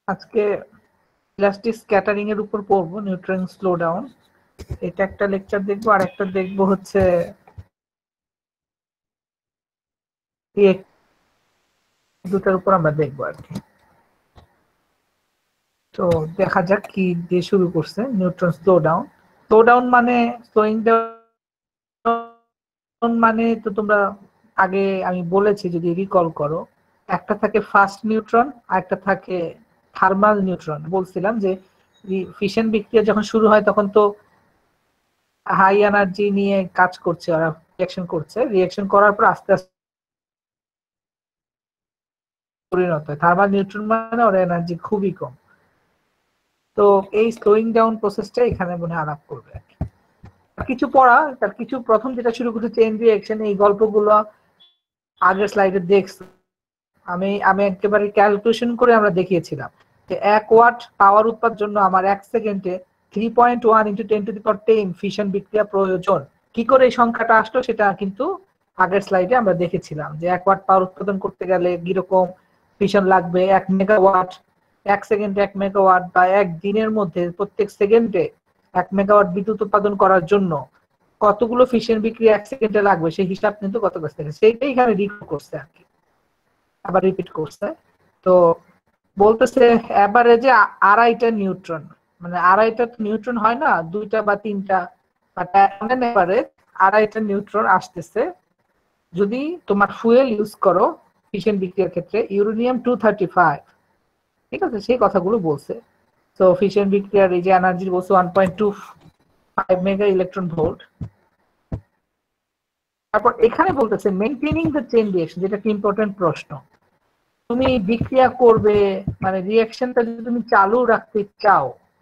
আজকে elastic scattering এর উপর পড়বো, নিউট্রন স্লো ডাউন। এটা একটা লেকচার দেখবো, আর একটা দেখবো হচ্ছে দুটার উপর আমরা দেখবো আর কি। তো দেখা যাক কি দিয়ে শুরু করছে। Neutron slow down. Slow down মানে স্লোয়িং ডাউন মানে তো তোমরা আগে আমি বলেছি, যদি রিকল করো, একটা থাকে ফাস্ট নিউট্রন আর একটা থাকে থার্মাল নিউট্রন। বলছিলাম যে ফিশন বিক্রিয়া যখন শুরু হয় তখন তো হাই এনার্জি নিয়ে কাজ করছে, ওরা রিঅ্যাকশন করছে, রিঅ্যাকশন করার পর আস্তে আস্তে পরিণত হয়। থার্মাল নিউট্রন মানে ওর এনার্জি খুবই কম। তো এই স্লোয়িং ডাউন প্রসেসটা এখানে মনে আলাপ করবে। কিছু পড়া, তার কিছু প্রথম যেটা শুরু করছে চেইন রিঅ্যাকশন, এই গল্পগুলো আগের স্লাইডে দেখছি। আমি একেবারে ক্যালকুলেশন করে আমরা দেখিয়েছিলাম যে 1 ওয়াট পাওয়ার উৎপাদনের জন্য আমার 1 সেকেন্ডে 3.1 × 10⁻10 ফিশন বিক্রিয়া প্রয়োজন। কি করে এই সংখ্যাটা আসলো সেটা কিন্তু আগের স্লাইডে আমরা দেখেছিলাম, যে 1 ওয়াট পাওয়ার উৎপাদন করতে গেলে কিরকম ফিশন লাগবে। 1 মেগাওয়াট, 1 সেকেন্ডে 1 মেগাওয়াট, বা এক দিনের মধ্যে প্রত্যেক সেকেন্ডে 1 মেগাওয়াট বিদ্যুৎ উৎপাদন করার জন্য কতগুলো ফিশন বিক্রিয়া 1 সেকেন্ডে লাগবে, সেই হিসাব কিন্তু গত কাছ থেকে সেইটাই এখানে রিকল করছে আর কি, আবার রিপিট করছে। তো বলতেছে এভারেজে 2.5টা নিউট্রন, মানে 2.5টা নিউট্রন হয় না, 2টা বা 3টা, বাট এভারেজ 2.5টা নিউট্রন আসতেছে যদি তোমার ফুয়েল ইউজ করো ফিশন বিক্রিয়ার ক্ষেত্রে, ইউরেনিয়াম 235। ঠিক আছে, সেই কথাগুলো বলছে। তো ফিশন বিক্রিয়ার এই যে এনার্জি বলছে 1.25 মেগা ইলেকট্রন ভোল্ট। তারপর এখানে বলতেছে মেইনটেইনিং দ্য চেইন রিঅ্যাকশন, যেটা একটা ইম্পর্টেন্ট প্রশ্ন। তুমি বিক্রিয়া করবে, মানে রিঅ্যাকশনটা যদি তুমি চালু রাখতে চাও,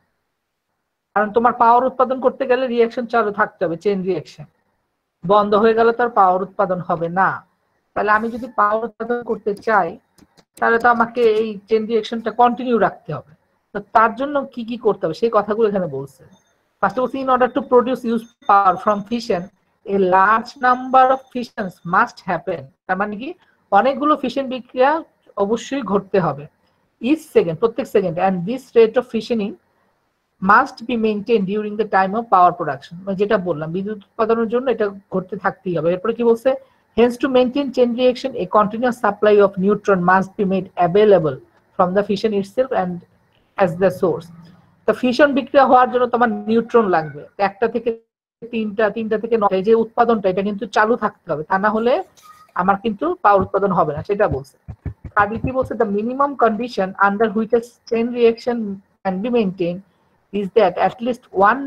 কারণ তোমার পাওয়ার উৎপাদন করতে গেলে রিঅ্যাকশন চালু থাকতে হবে, চেইন রিঅ্যাকশন। বন্ধ হয়ে গেলে তার পাওয়ার উৎপাদন হবে না। তাহলে আমি যদি পাওয়ার উৎপাদন করতে চাই, তাহলে তো আমাকে এই চেইন রিঅ্যাকশনটা কন্টিনিউ রাখতে হবে। তো তার জন্য কি কি করতে হবে সেই কথাগুলো এখানে বলছে। First of all, in order to produce use power from fission, a large number of fissions must happen. তার মানে কি, অনেকগুলো ফিশন বিক্রিয়া অবশ্যই ঘটতে হবে ইচ সেকেন্ড, প্রত্যেক second, and this rate of fissioning must be maintain during the time of power production. যেটা বললাম, বিদ্যুৎ উৎপাদনের জন্য এটা ঘটতে থাকতেই হবে। এরপরে কি বলছে, hence to maintain chain reaction a continuous supply of neutron must be made available from the fission itself and as the source. তো ফিশন বিক্রিয়া হওয়ার জন্য তোমার নিউট্রন লাগবে, একটা থেকে তিনটা, তিনটা থেকে 9, যে উৎপাদনটা এটা কিন্তু চালু থাকতে হবে, তা না হলে আমার কিন্তু পাওয়ার উৎপাদন হবে না, সেটা বলছে। আর কি বলছে, the minimum condition under which a chain reaction can be maintain is that at least one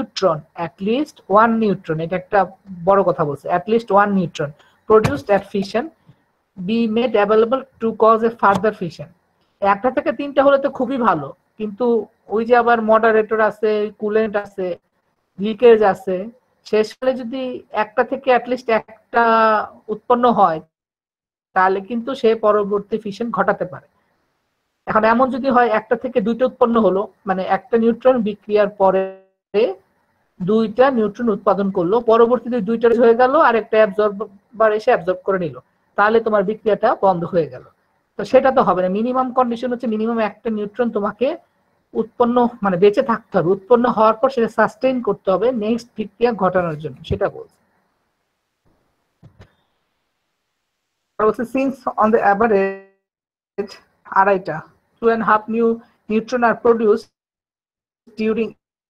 neutron, এটা একটা বড় কথা বলছে, at least one neutron produced at fission be made available to cause a further fission। একটা থেকে তিনটা হলে তো খুবই ভালো, কিন্তু ওই যে আবার মডারেটর আছে, কুলেন্ট আছে, লিকেজ আছে, শেষকালে যদি একটা থেকে অ্যাটলিস্ট একটা উৎপন্ন হয়, তাহলে কিন্তু সে পরবর্তী ফিশন ঘটাতে পারে। এখন এমন যদি হয় একটা থেকে দুইটা উৎপন্ন হলো, মানে একটা নিউট্রন বিক্রিয়ার পরে দুইটা নিউট্রন উৎপাদন করলো, পরবর্তীতে দুইটা হয়ে গেল, আর একটা অ্যাবজর্বার এসে অ্যাবজর্ব করে নিল, তাহলে তোমার বিক্রিয়াটা বন্ধ হয়ে গেল। তো সেটা তো হবে না। মিনিমাম কন্ডিশন হচ্ছে মিনিমাম একটা নিউট্রন তোমাকে উৎপন্ন, মানে বেঁচে থাকতে হবে, উৎপন্ন হওয়ার পর সেটা সাস্টেইন করতে হবে নেক্সট বিক্রিয়া ঘটানোর জন্য, সেটা বলছে। Since on the average 2.5 2.5 neutron are produced during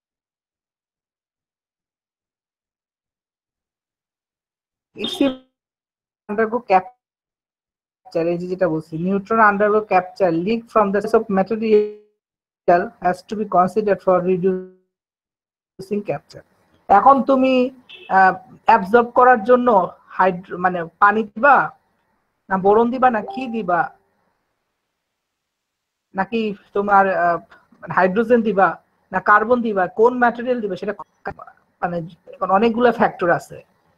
undergo capture, এই যেটা বলছি, neutron undergo capture, leak from the source of material has to be considered for reducing capture। এখন তুমি অ্যাবজর্ব করার জন্য মানে পানি দিবা, না বোরন দিবা, না কি দিবা, নাকি তোমার হাইড্রোজেন দিবা, না কার্বন দিবা, কোন ম্যাটেরিয়াল দিবা, সেটা মানে অনেকগুলো ফ্যাক্টর আছে।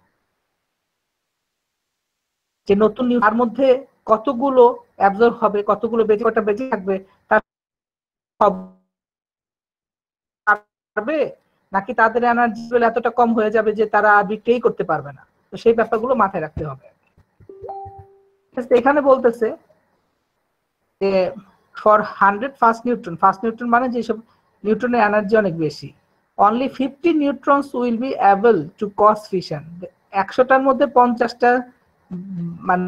যে নতুন তার মধ্যে কতগুলো অ্যাবজর্ব হবে, কতগুলো বেঁচে থাকবে, তার পারবে, নাকি তাদের এনার্জি এতটা কম হয়ে যাবে যে তারা বিক্রিয়াই করতে পারবে না। তো সেই ব্যাপারগুলো মাথায় রাখতে হবে। এখানে বলতেছে যে ফর 100 ফার্স্ট নিউট্রন মানে যেসব নিউট্রনের এনার্জি অনেক বেশি, only 50 neutrons will be able to cause fission. 100টার মধ্যে 50টা মানে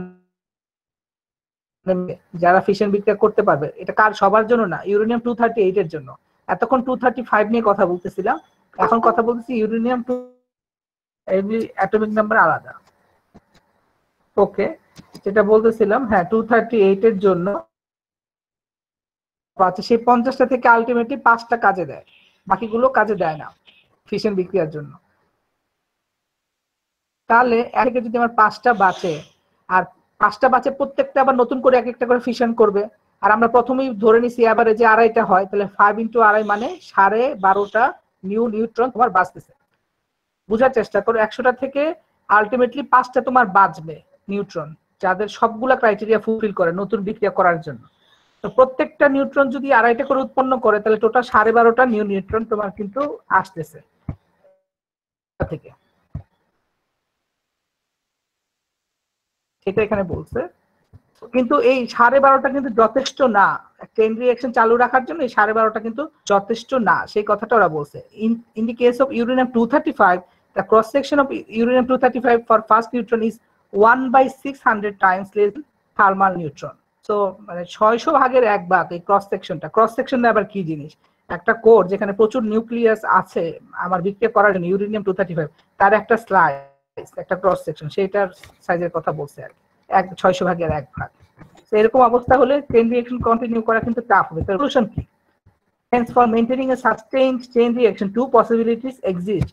যারা ফিশন বিক্রিয়া করতে পারবে। এটা কার সবার জন্য না, ইউরেনিয়াম 238 এর জন্য। এতক্ষণ 235 নিয়ে কথা বলতেছিলাম, এখন কথা বলতেছি ইউরেনিয়াম 2, এভরি অ্যাটমিক নাম্বার আলাদা। ওকে, যেটা বলতেছিলাম, হ্যাঁ 238 এর জন্য আচ্ছা, সেই 50টা থেকে আলটিমেটলি 5টা কাজে দেয়, বাকিগুলো কাজে দেয় না ফিশন বিক্রিয়ার জন্য। তাহলে এক থেকে যদি আমার 5টা বাঁচে, আর 5টা বাঁচে প্রত্যেকটা আবার নতুন করে এক একটা করে ফিশন করবে, আর আমরা প্রথমেই ধরে নিছি এভারেজে 2.5টা হয়, তাহলে 5 × 2.5 মানে 12.5টা নিউট্রন তোমার বাঁচতেছে। বুঝার চেষ্টা করো, 100টা থেকে আলটিমেটলি 5টা তোমার বাঁচবে নিউট্রন, যাদের সবগুলা ক্রাইটেরিয়া ফুলফিল করে নতুন বিক্রিয়া করার জন্য। তো প্রত্যেকটা নিউট্রন যদি 2.5টা করে উৎপন্ন করে, তাহলে টোটাল 12.5টা নিউট্রন তোমার কিন্তু আসতেছে থেকে। সেটা এখানে বলছে, কিন্তু এই 12.5টা কিন্তু যথেষ্ট না চেইন রিঅ্যাকশন চালু রাখার জন্য। এই 12.5টা কিন্তু যথেষ্ট না, সেই কথাটা ওরা বলছে। In the case of uranium 235, the cross section of uranium 235 for first neutron is 1/600 times less than thermal neutron. So মানে 600 ভাগের 1 ভাগ এই ক্রস সেকশনটা। ক্রস সেকশনটা আবার কি জিনিস? একটা কোর যেখানে প্রচুর নিউক্লিয়াস আছে আমার বিক্রিয়া করার জন্য, ইউরেনিয়াম 235, তার একটা স্লাইস, একটা ক্রস সেকশন, সেইটার সাইজের কথা বলছে আর কি, 600 ভাগের 1 ভাগ। এরকম অবস্থা হলে চেইন রিঅ্যাকশন কন্টিনিউ করা কিন্তু টাফ হবে। তার সলিউশন কি? Hence, for maintaining a sustained chain reaction, two possibilities exist.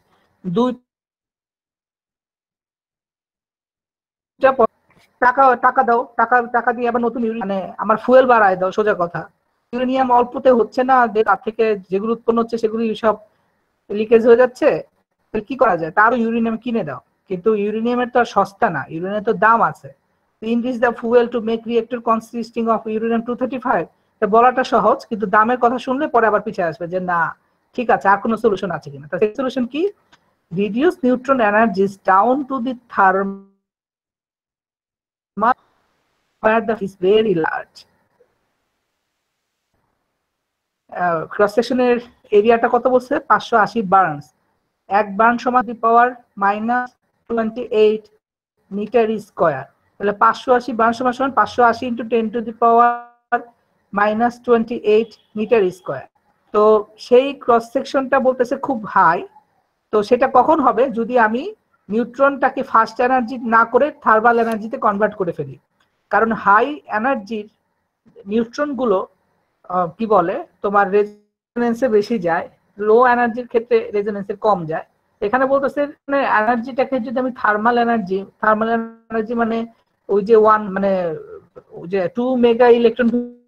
টাকা দাও, টাকা দিয়ে আবার নতুন মানে আমার ফুয়েল বাড়ায় দাও, সোজা কথা। ইউরেনিয়াম অল্পতে হচ্ছে না, তার থেকে যেগুলো উৎপন্ন হচ্ছে সেগুলি সব লিকেজ হয়ে যাচ্ছে, তাহলে কি করা যায়? তারও ইউরেনিয়াম কিনে দাও। কিন্তু ইউরেনিয়ামের তো আর সস্তা না, ইউরেনিয়ামের তো দাম আছে। Increase the fuel to make reactor consisting of uranium 235, বলাটা সহজ, কিন্তু দামের কথা শুনলে পরে আবার পিছিয়ে আসবে যে না ঠিক আছে আর কোনো সলিউশন আছে কিনা। তাহলে সলিউশন কি? Reduce neutron energies down to the thermal where the is very large. Cross সেকশনের এরিয়াটা কত বলছে? 580 বার্নস। এক বার্ন সমান পাওয়ার -28 মিটার স্কয়ার। তাহলে 580 বার্ন সমান 580 × 10⁻⁻28 মিটার স্কয়ার। তো সেই ক্রস সেকশনটা বলতেছে খুব হাই। তো সেটা কখন হবে? যদি আমি নিউট্রনটাকে ফার্স্ট এনার্জি না করে থার্মাল এনার্জিতে কনভার্ট করে ফেলি। কারণ হাই এনার্জির নিউট্রন গুলো কি বলে তোমার রেজোনেন্সে বেশি যায়, লো এনার্জির ক্ষেত্রে রেজোনেন্সে কম যায়। এখানে বলতেছে এনার্জিটাকে যদি আমি থার্মাল এনার্জি মানে ওই যে 1 মানে ওই যে 2 মেগা ইলেকট্রন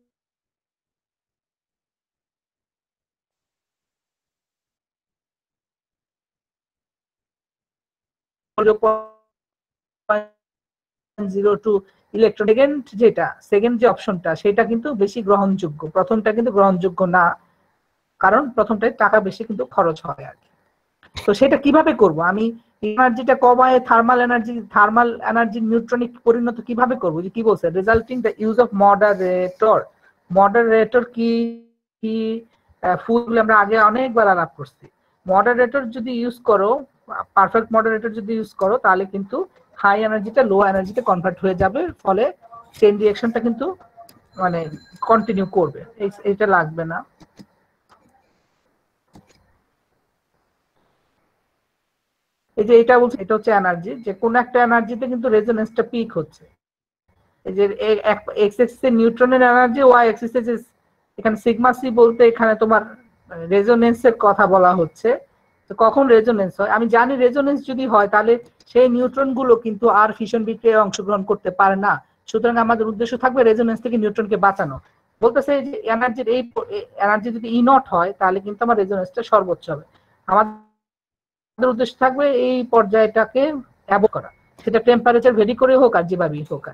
ইলেকট্রন সেকেন্ড যে অপশনটা সেটা কিন্তু বেশি গ্রহণযোগ্য, প্রথমটা কিন্তু গ্রহণযোগ্য না, কারণ প্রথমটায় টাকা বেশি কিন্তু খরচ হয় আর কি। তো সেটা কিভাবে করব? আমি এনার্জিটা কমায় থার্মাল এনার্জি নিউট্রনিক পরিণত কিভাবে করব? যে কি বলছে, resulting the use of moderator কি কি ফুল আমরা আগে অনেকবার আলাপ করছি। মডারেটর যদি ইউজ করো, পারফেক্ট মডারেটর যদি ইউজ করো, তাহলে কিন্তু হাই এনার্জিটা লো এনার্জিতে কনভার্ট হয়ে যাবে, ফলে চেইন রিঅ্যাকশনটা কিন্তু মানে কন্টিনিউ করবে। এটা লাগবে না। এই যে এটা বলছে, এটা হচ্ছে এনার্জি, যে কোন একটা এনার্জিতে কিন্তু রেজোনেন্সটা পিক হচ্ছে। এই যে এক্স এক্সিস এর নিউট্রনের এনার্জি, ওয়াই এক্সিস এর এখানে সিগমা সি বলতে এখানে তোমার রেজোনেন্সের কথা বলা হচ্ছে। তো কখন রেজোনেন্স হয়? আমি জানি রেজোনেন্স যদি হয় তাহলে সেই নিউট্রন গুলো কিন্তু আর ফিশন বিক্রিয়ায় অংশগ্রহণ করতে পারে না। সুতরাং আমাদের উদ্দেশ্য থাকবে রেজোনেন্স থেকে নিউট্রনকে বাঁচানো। বলতেছে যে এনার্জির এই এনার্জি যদি ই নট হয়, তাহলে কিন্তু আমার রেজোনেন্সটা সর্বোচ্চ হবে। আমাদের উদ্দেশ্য থাকবে এই পর্যায়টাকে অ্যাভয়েড করা, সেটা টেম্পারেচার ভেরি করে হোক আর যেভাবেই হোক।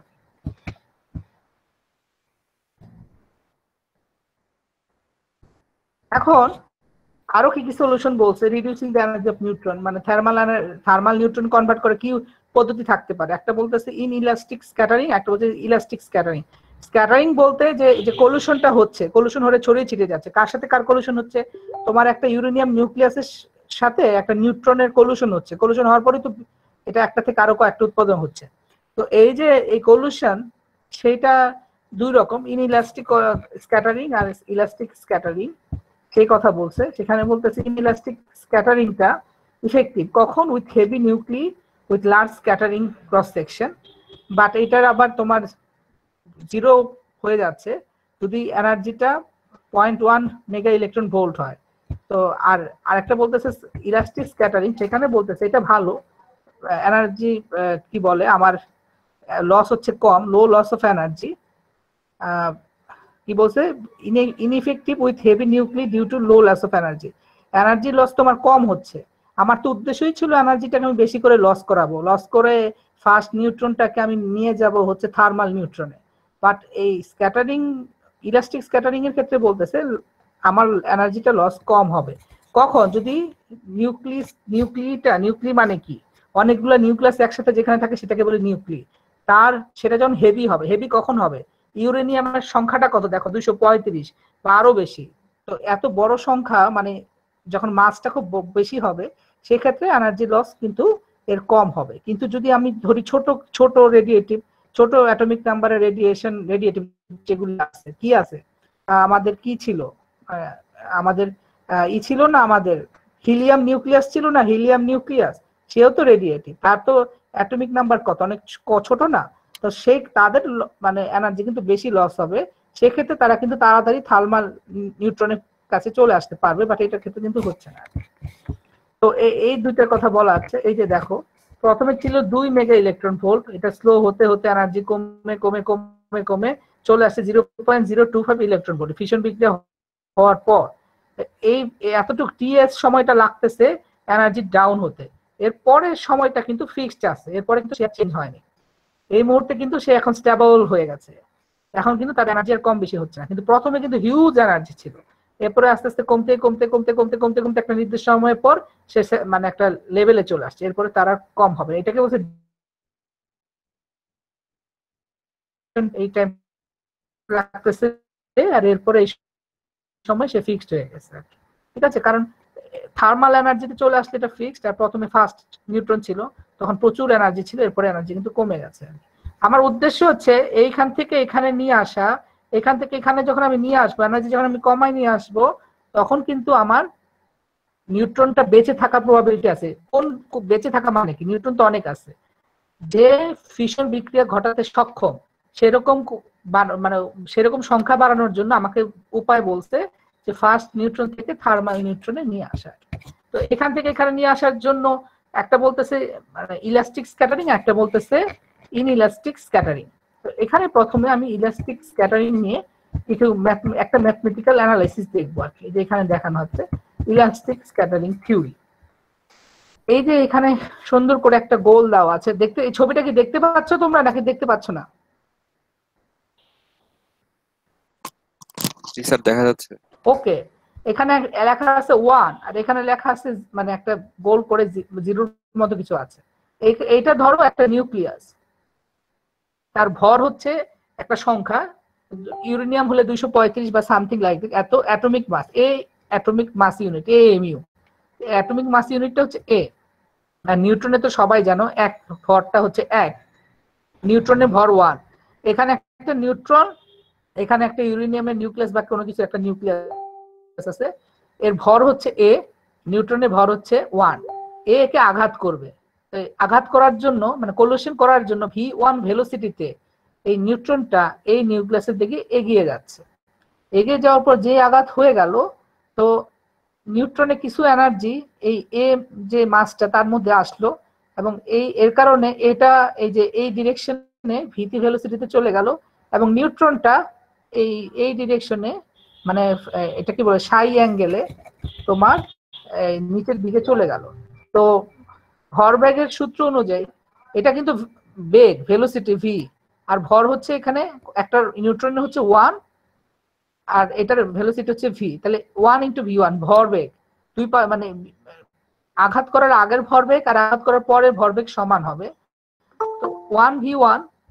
এখন আরো কি কি সলিউশন বলছে? Reducing the energy of neutron, মানে থার্মাল নিউট্রন কনভার্ট করে কি পদ্ধতি থাকতে পারে? একটা বলতেছে ইন ইলাস্টিক স্ক্যাটারিং, একটা বলছে ইলাস্টিক স্ক্যাটারিং। স্ক্যাটারিং বলতে যে যে কলুশনটা হচ্ছে, কলুশন হলে ছড়িয়ে ছিটিয়ে যাচ্ছে। কার সাথে কার কলুশন হচ্ছে? তোমার একটা ইউরেনিয়াম নিউক্লিয়াসের সাথে একটা নিউট্রনের কলুশন হচ্ছে। কলুশন হওয়ার পরে তো এটা একটা থেকে আরো কয়েকটা উৎপাদন হচ্ছে। তো এই যে এই কলুশন, সেইটা দুই রকম, ইনইলাস্টিক স্ক্যাটারিং আর ইলাস্টিক স্ক্যাটারিং, সেই কথা বলছে। সেখানে বলতেছে ইনইলাস্টিক স্ক্যাটারিংটা ইফেক্টিভ কখন? With heavy nuclei with large scattering cross section. But এটার আবার তোমার জিরো হয়ে যাচ্ছে যদি এনার্জিটা 0.1 মেগা ইলেকট্রন ভোল্ট হয়। তো আর আরেকটা বলতেছে ইলাস্টিক স্ক্যাটারিং, সেখানে বলতেছে এটা ভালো, এনার্জি কি বলে আমার লস হচ্ছে কম, লো লস অফ এনার্জি। কি বলছে? Ineffective with heavy nuclei due to low loss of energy. Energy loss তোমার কম হচ্ছে। আমার তো উদ্দেশ্যই ছিল এনার্জিটাকে আমি বেশি করে লস করাবো, লস করে ফার্স্ট নিউট্রনটাকে আমি নিয়ে যাব হচ্ছে থার্মাল নিউট্রনে। বাট এই স্ক্যাটারিং, ইলাস্টিক স্ক্যাটারিং এর ক্ষেত্রে বলতেছে আমার এনার্জিটা লস কম হবে কখন? যদি নিউক্লি মানে কি, অনেকগুলো নিউক্লিয়াস একসাথে যেখানে থাকে সেটাকে বলে নিউক্লি। সেটা যখন হেভি হবে, হেভি কখন হবে? ইউরেনিয়ামের সংখ্যাটা কত দেখো, 235 বা আরো বেশি। তো এত বড় সংখ্যা মানে যখন মাসটা খুব বেশি হবে, সেক্ষেত্রে এনার্জি লস কিন্তু এর কম হবে। কিন্তু যদি আমি ধরি ছোট ছোট রেডিয়েটিভ, ছোট অ্যাটমিক নাম্বারের রেডিয়েটিভ যেগুলো আছে, কি আছে আমাদের, কি ছিল আমাদের ছিল না, আমাদের হিলিয়াম নিউক্লিয়াস ছিল না, হিলিয়াম নিউক্লিয়াস, সেও তো রেডিয়েটিভ, তার তো অ্যাটমিক নাম্বার কত, অনেক ছোট না? তো তাদের মানে এনার্জি কিন্তু বেশি লস হবে। সেক্ষেত্রে তারা কিন্তু তাড়াতাড়ি থার্মাল নিউট্রনের কাছে চলে আসতে পারবে, বাট এটার ক্ষেত্রে কিন্তু হচ্ছে না। তো এই দুইটার কথা বলা আছে। এই যে দেখো, প্রথমে ছিল 2 মেগা ইলেকট্রন ভোল্ট, এটা স্লো হতে হতে এনার্জি কমে কমে কমে কমে চলে আসছে 0.025 ইলেকট্রন ভোল্ট ফিশন বিক্রিয়া হওয়ার পর। এই এতটুকু টিএস সময়টা লাগতেছে এনার্জি ডাউন হতে। এরপরের সময়টা কিন্তু ফিক্সড আছে, এরপরে কিন্তু সে চেঞ্জ হয়নি। এই মুহূর্তে কিন্তু সে এখন স্টেবল হয়ে গেছে, এখন কিন্তু তার এনার্জি আর কম বেশি হচ্ছে না। কিন্তু প্রথমে কিন্তু হিউজ এনার্জি ছিল, এরপরে আস্তে আস্তে কমতে কমতে কমতে কমতে কমতে কমতে একটা নির্দিষ্ট সময়ের পর সে মানে একটা লেভেলে চলে আসছে, এরপরে তার আর কম হবে। এটাকে বলছে এই টাইম রাখতেছে, আর এরপরে এই সময় সে ফিক্সড হয়ে গেছে। ঠিক আছে, কারণ থার্মাল এনার্জিতে চলে আসলে এটা ফিক্সড, আর প্রথমে ফার্স্ট নিউট্রন ছিল তখন প্রচুর এনার্জি ছিল, এরপরে এনার্জি কিন্তু কমে গেছে। আমার উদ্দেশ্য হচ্ছে এইখান থেকে এখানে নিয়ে আসা, এখান থেকে এখানে যখন আমি নিয়ে আসবো এনার্জি, যখন আমি কমাই নিয়ে আসবো, তখন কিন্তু আমার নিউট্রনটা বেঁচে থাকার প্রবাবিলিটি আছে। কোন বেঁচে থাকা মানে কি? নিউট্রন তো অনেক আছে, যে ফিশন বিক্রিয়া ঘটাতে সক্ষম সেরকম মানে সেরকম সংখ্যা বাড়ানোর জন্য আমাকে উপায় বলছে যে ফার্স্ট নিউট্রন থেকে থার্মাল নিউট্রনে নিয়ে আসা। তো এখান থেকে এখানে নিয়ে আসার জন্য একটা বলতেছে মানে ইলাস্টিক স্ক্যাটারিং, একটা বলতেছে ইনইলাস্টিক স্ক্যাটারিং। তো এখানে প্রথমে আমি ইলাস্টিক স্ক্যাটারিং নিয়ে কিছু একটা ম্যাথমেটিক্যাল অ্যানালাইসিস দেখবো আর কি, যে এখানে দেখানো হচ্ছে ইলাস্টিক স্ক্যাটারিং থিওরি। এই যে এখানে সুন্দর করে একটা গোল দেওয়া আছে, দেখতে, এই ছবিটা কি দেখতে পাচ্ছ তোমরা নাকি দেখতে পাচ্ছ না? জি স্যার, দেখা যাচ্ছে। ওকে, এখানে লেখা আছে 1 আর এখানে লেখা আছে মানে একটা গোল করে জিরোর মতো কিছু আছে। এইটা ধরো একটা নিউক্লিয়াস, তার ভর হচ্ছে একটা সংখ্যা, ইউরেনিয়াম হলে 235 বা সামথিং লাইক এত atomic mass, atomic mass unit AMU, atomic mass ইউনিটটা হচ্ছে এ। আর নিউট্রনে তো সবাই জানো এক, ভরটা হচ্ছে 1, নিউট্রনের ভর 1। এখানে একটা নিউট্রন, এখানে একটা ইউরেনিয়ামের নিউক্লিয়াস বা কোনো কিছু একটা নিউক্লিয়াস আছে, এর ভর হচ্ছে এ, নিউট্রনের ভর হচ্ছে 1। এ কে আঘাত করবে, আঘাত করার জন্য মানে কোলিশন করার জন্য v1 ভেলোসিটিতে এই নিউট্রনটা এই নিউক্লিয়াসের দিকে এগিয়ে যাচ্ছে। এগিয়ে যাওয়ার পর যে আঘাত হয়ে গেল, তো নিউট্রনে কিছু এনার্জি এই এ যে মাসটা তার মধ্যে আসলো, এবং এর কারণে এটা এই যে এই ডিরেকশনে ভিটি ভেলোসিটিতে চলে গেল, এবং নিউট্রনটা এই ডিরেকশনে মানে এটা কি বলে সাই অ্যাঙ্গেলে তোমার নিচের দিকে চলে গেল। তো ভরবেগের সূত্র অনুযায়ী এটা কিন্তু বেগ ভেলোসিটি ভি, আর ভর হচ্ছে এখানে একটা নিউট্রনের হচ্ছে 1 আর এটার ভেলোসিটি হচ্ছে ভি, তাহলে 1 × v1 ভরবেগ, দুই মানে আঘাত করার আগের ভরবেগ আর আঘাত করার পরের ভরবেগ সমান হবে। তো 1v1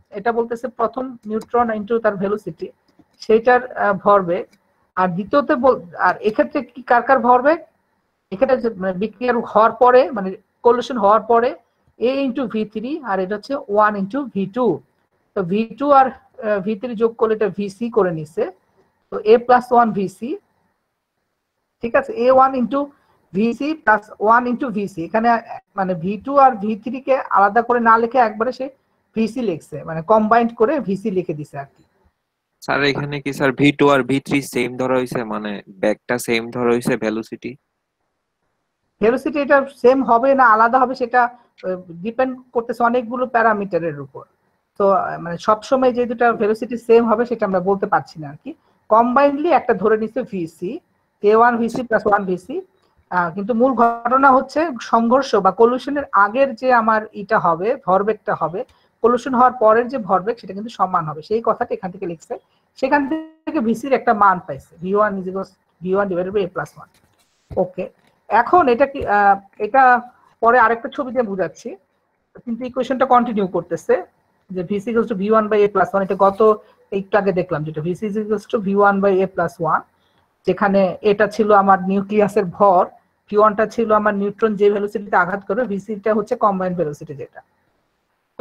এটা বলতেছে প্রথম নিউট্রন ইনটু তার ভেলোসিটি সেটার ভরবেগ, আর দ্বিতীয়তে আর এক্ষেত্রে কি কার কার ভরবেগ, এখানে বিক্রিয়ার হওয়ার পরে মানে কোলিশন হওয়ার পরে a ইনটু v3 আর এটা হচ্ছে 1 ইনটু v2। তো v2 আর v3 যোগ করলে এটা vc করে নিছে, তো a প্লাস 1 vc, ঠিক আছে, a1 into vc plus 1 into vc। এখানে মানে v2 আর v3 কে আলাদা করে না লিখে একবারে সে vc লিখছে, মানে কম্বাইন্ড করে vc লিখে দিছে আর কি। স্যার এখানে কি স্যার v2 আর v3 সেম ধরা হইছে, মানে ব্যাগটা সেম ধরা হইছে ভেলোসিটি? ভেলোসিটি এটা সেম হবে না আলাদা হবে সেটা ডিপেন্ড করতেছে অনেকগুলো প্যারামিটারের উপর। তো মানে সবসময় যে দুটা ভেলোসিটি সেম হবে সেটা আমরা বলতে পারছি না আর কি। কম্বাইন্ডলি একটা ধরে নিচ্ছে VC, a1 VC plus 1 VC. কিন্তু মূল ঘটনা হচ্ছে সংঘর্ষ বা কলিশনের আগের যে আমার ইটা হবে ভরবেগটা হবে, কলিশন হওয়ার পরের যে ভরবেগ সেটা কিন্তু সমান হবে, সেই কথাটা এখান থেকে লিখছে। সেখান থেকে ভিসির একটা মান পাইছে, v1 v1 divided by a plus 1। Okay, এখন এটা কি এটা পরে আরেকটা ছবি দিয়ে বুঝাচ্ছি, কিন্তু ইকুয়েশনটা কন্টিনিউ করতেছে যে vc equals to v1 by a plus 1। এটা গত একটু আগে দেখলাম যেটা vc equals to v1 by a plus 1, যেখানে এটা ছিল আমার নিউক্লিয়াসের ভর, v1 টা ছিল আমার নিউট্রন যে ভেলোসিটিতে আঘাত করবে, vc টা হচ্ছে কম্বাইন্ড ভেলোসিটি যেটা। তো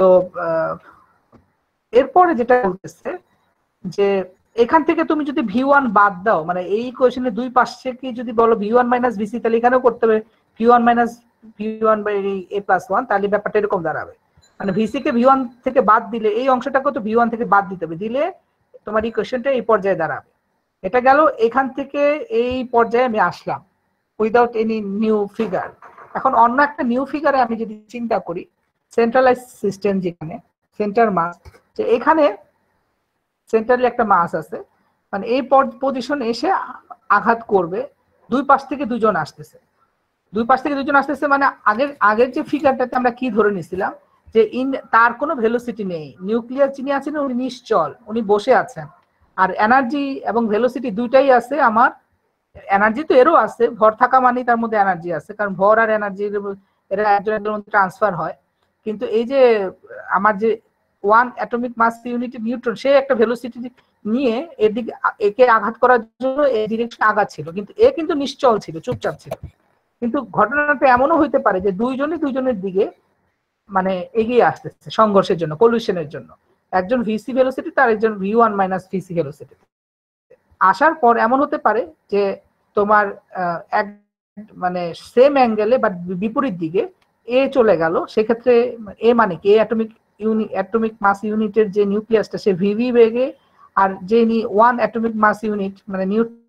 এরপরে যেটা বলতেছে যে এখান থেকে তুমি যদি v1 বাদ দাও, মানে এই ইকুয়েশনের দুই পাশে কি যদি বলো v1 মাইনাস vc, তাহলে এখানেও করতে হবে v1 minus v1 by a plus 1, তাহলে ব্যাপারটা এরকম দাঁড়াবে। মানে vc কে v1 থেকে বাদ দিলে এই অংশটাকে তো v1 থেকে বাদ দিতে হবে, দিলে তোমার ইকুয়েশনটা এই পর্যায়ে দাঁড়াবে। এটা গেল এখান থেকে এই পর্যায়ে আমি আসলাম উইদাউট এনি নিউ ফিগার। এখন অন্য একটা নিউ ফিগারে আমি যদি চিন্তা করি, সেন্ট্রালাইজ সিস্টেম যেখানে সেন্টার মাস, যে এখানে সেন্টারে একটা মাস আছে, মানে এই পজিশন এসে আঘাত করবে, দুই পাশ থেকে দুজন আসতেছে, দুই পাশ থেকে দুজন আসতেছে, মানে আগের যে ফিগারটাতে আমরা কি ধরে নিছিলাম যে তার কোনো ভেলোসিটি নেই, নিউক্লিয়াস যিনি আছেন উনি নিশ্চল, উনি বসে আছেন, আর এনার্জি এবং ভেলোসিটি দুইটাই আছে আমার। এনার্জি তো এরও আছে, ভর থাকা মানেই তার মধ্যে এনার্জি আছে, কারণ ভর আর এনার্জি এরা একজনের মধ্যে ট্রান্সফার হয়। কিন্তু এই যে আমার যে 1 অ্যাটমিক মাস ইউনিট নিউট্রন, সে একটা ভেলোসিটি নিয়ে এদিকে একে আঘাত করার জন্য এই ডিরেকশন আঘাত ছিল, কিন্তু এ কিন্তু নিশ্চল ছিল, চুপচাপ ছিল। কিন্তু ঘটনাটা এমনও হইতে পারে যে দুইজনের দিকে মানে এগিয়ে আসতেছে সংঘর্ষের জন্য, কলিশনের জন্য, একজন ভিসি ভেলোসিটি তার একজন v1 মাইনাস ভিসি ভেলোসিটি আসার পর এমন হতে পারে যে তোমার এক মানে সেম অ্যাঙ্গেলে বা বিপরীত দিকে এ চলে গেল, সেক্ষেত্রে এ মানে কি অ্যাটমিক মাস ইউনিটের যে নিউক্লিয়াসটা সে ভিভি বেগে, আর যে 1 অ্যাটমিক মাস ইউনিট মানে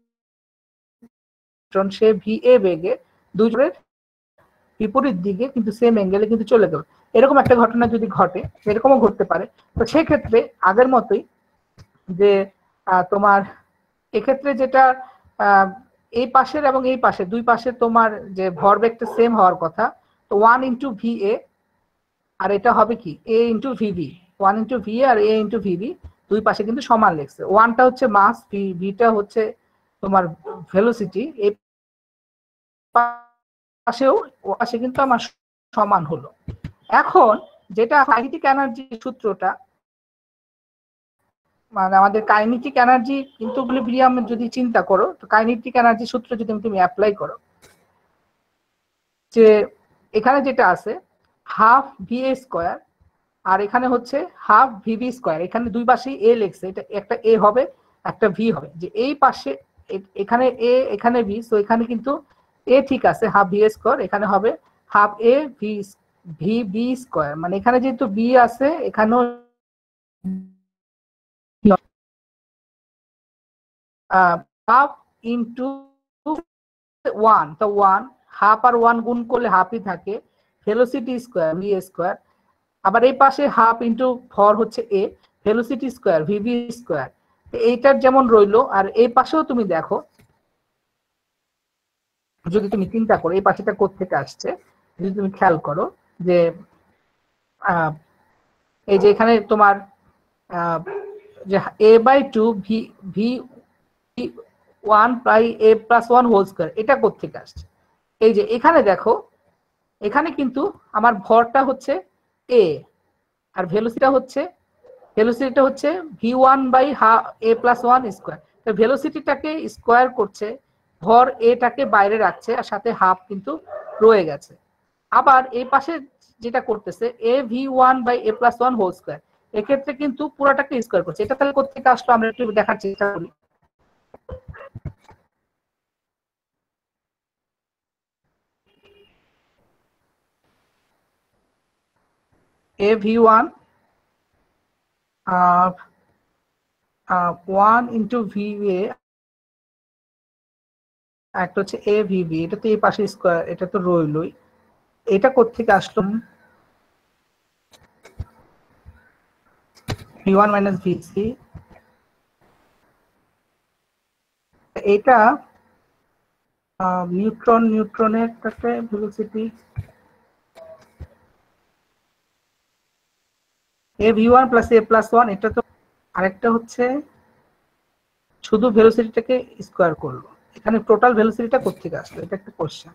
নিউট্রন সে ভিএ বেগে, দুজনের বিপরীত দিকে কিন্তু সেম অ্যাঙ্গেলে কিন্তু চলে গেল। এরকম একটা ঘটনা যদি ঘটে, এরকমও ঘটতে পারে, তো সেক্ষেত্রে আগের মতোই যে তোমার এক্ষেত্রে যেটা এই পাশের এবং এই পাশে দুই পাশে তোমার যে ভরবেগটা সেম হওয়ার কথা, তো 1 ইন্টু ভিএ আর এটা হবে কি a into v v, 1 into v a আর এ ইন্টু ভিভি দুই পাশে কিন্তু সমান লিখছে। 1টা হচ্ছে মাস, ভিটা হচ্ছে তোমার ভেলোসিটি, এই পাশেও পাশে কিন্তু আমার সমান হলো। এখন যেটা কাইনেটিক এনার্জি সূত্রটা, মানে আমাদের কাইনেটিক এনার্জি ইকুইলিব্রিয়াম যদি চিন্তা করো, তো কাইনেটিক এনার্জি সূত্র যদি তুমি অ্যাপ্লাই করো, যে এখানে যেটা আছে হাফ ভিএ স্কয়ার আর এখানে হচ্ছে হাফ ভিভি স্কয়ার, এখানে দুই পাশেই এ লিখছে, এটা একটা এ হবে একটা ভি হবে, যে এই পাশে এখানে এ এখানে ভি, সো এখানে কিন্তু এ ঠিক আছে হাফ ভি স্কয়ার, এখানে হবে half a v v b square, মানে এখানে যেহেতু বি আছে এখানেও হাফ ইন্টু 1, তো 1 হাফ আর 1 গুণ করলে হাফই থাকে, ভেলোসিটি স্কয়ার ভি স্কয়ার, আবার এই পাশে হাফ ইন্টু ভর হচ্ছে a, velocity square v v square, এইটার যেমন রইলো। আর এই পাশেও তুমি দেখো, যদি তুমি চিন্তা করো এই পাশেটা কোত্থেকে আসছে, যদি তুমি খেয়াল করো যে এই যে এখানে তোমার যে a by 2 v v 1 by a plus 1 whole square, এটা কোত্থেকে আসছে? এই যে এখানে দেখো, এখানে কিন্তু আমার ভরটা হচ্ছে a আর ভেলোসিটিটা হচ্ছে ভেলোসিটিটা হচ্ছে v1 by a plus 1 square. তো ভেলোসিটিটাকে স্কোয়ার করছে, ভর এটাকে বাইরে রাখছে, আর সাথে হাফ কিন্তু রয়ে গেছে। আবার এই পাশে যেটা করতেছে a v1 by a plus 1 whole square, এক্ষেত্রে কিন্তু পুরোটাকে স্কোয়ার করছে। এটা তাহলে কোথেকে আসলো আমরা একটু দেখার চেষ্টা করি। a v1 1 ইন্টু va, একটা হচ্ছে a vb, এটা তো এই পাশে স্কোয়ার, এটা তো রইলই। এটা কোথেকে আসলো? v1 মাইনাস vc, এটা নিউট্রনের সাথে velocity a v1 plus a plus 1, এটা তো। আরেকটা হচ্ছে শুধু ভেলোসিটিটাকে স্কোয়ার করলো, এখানে টোটাল ভেলোসিটিটা কোথেকে আসলো, এটা একটা কোশ্চেন।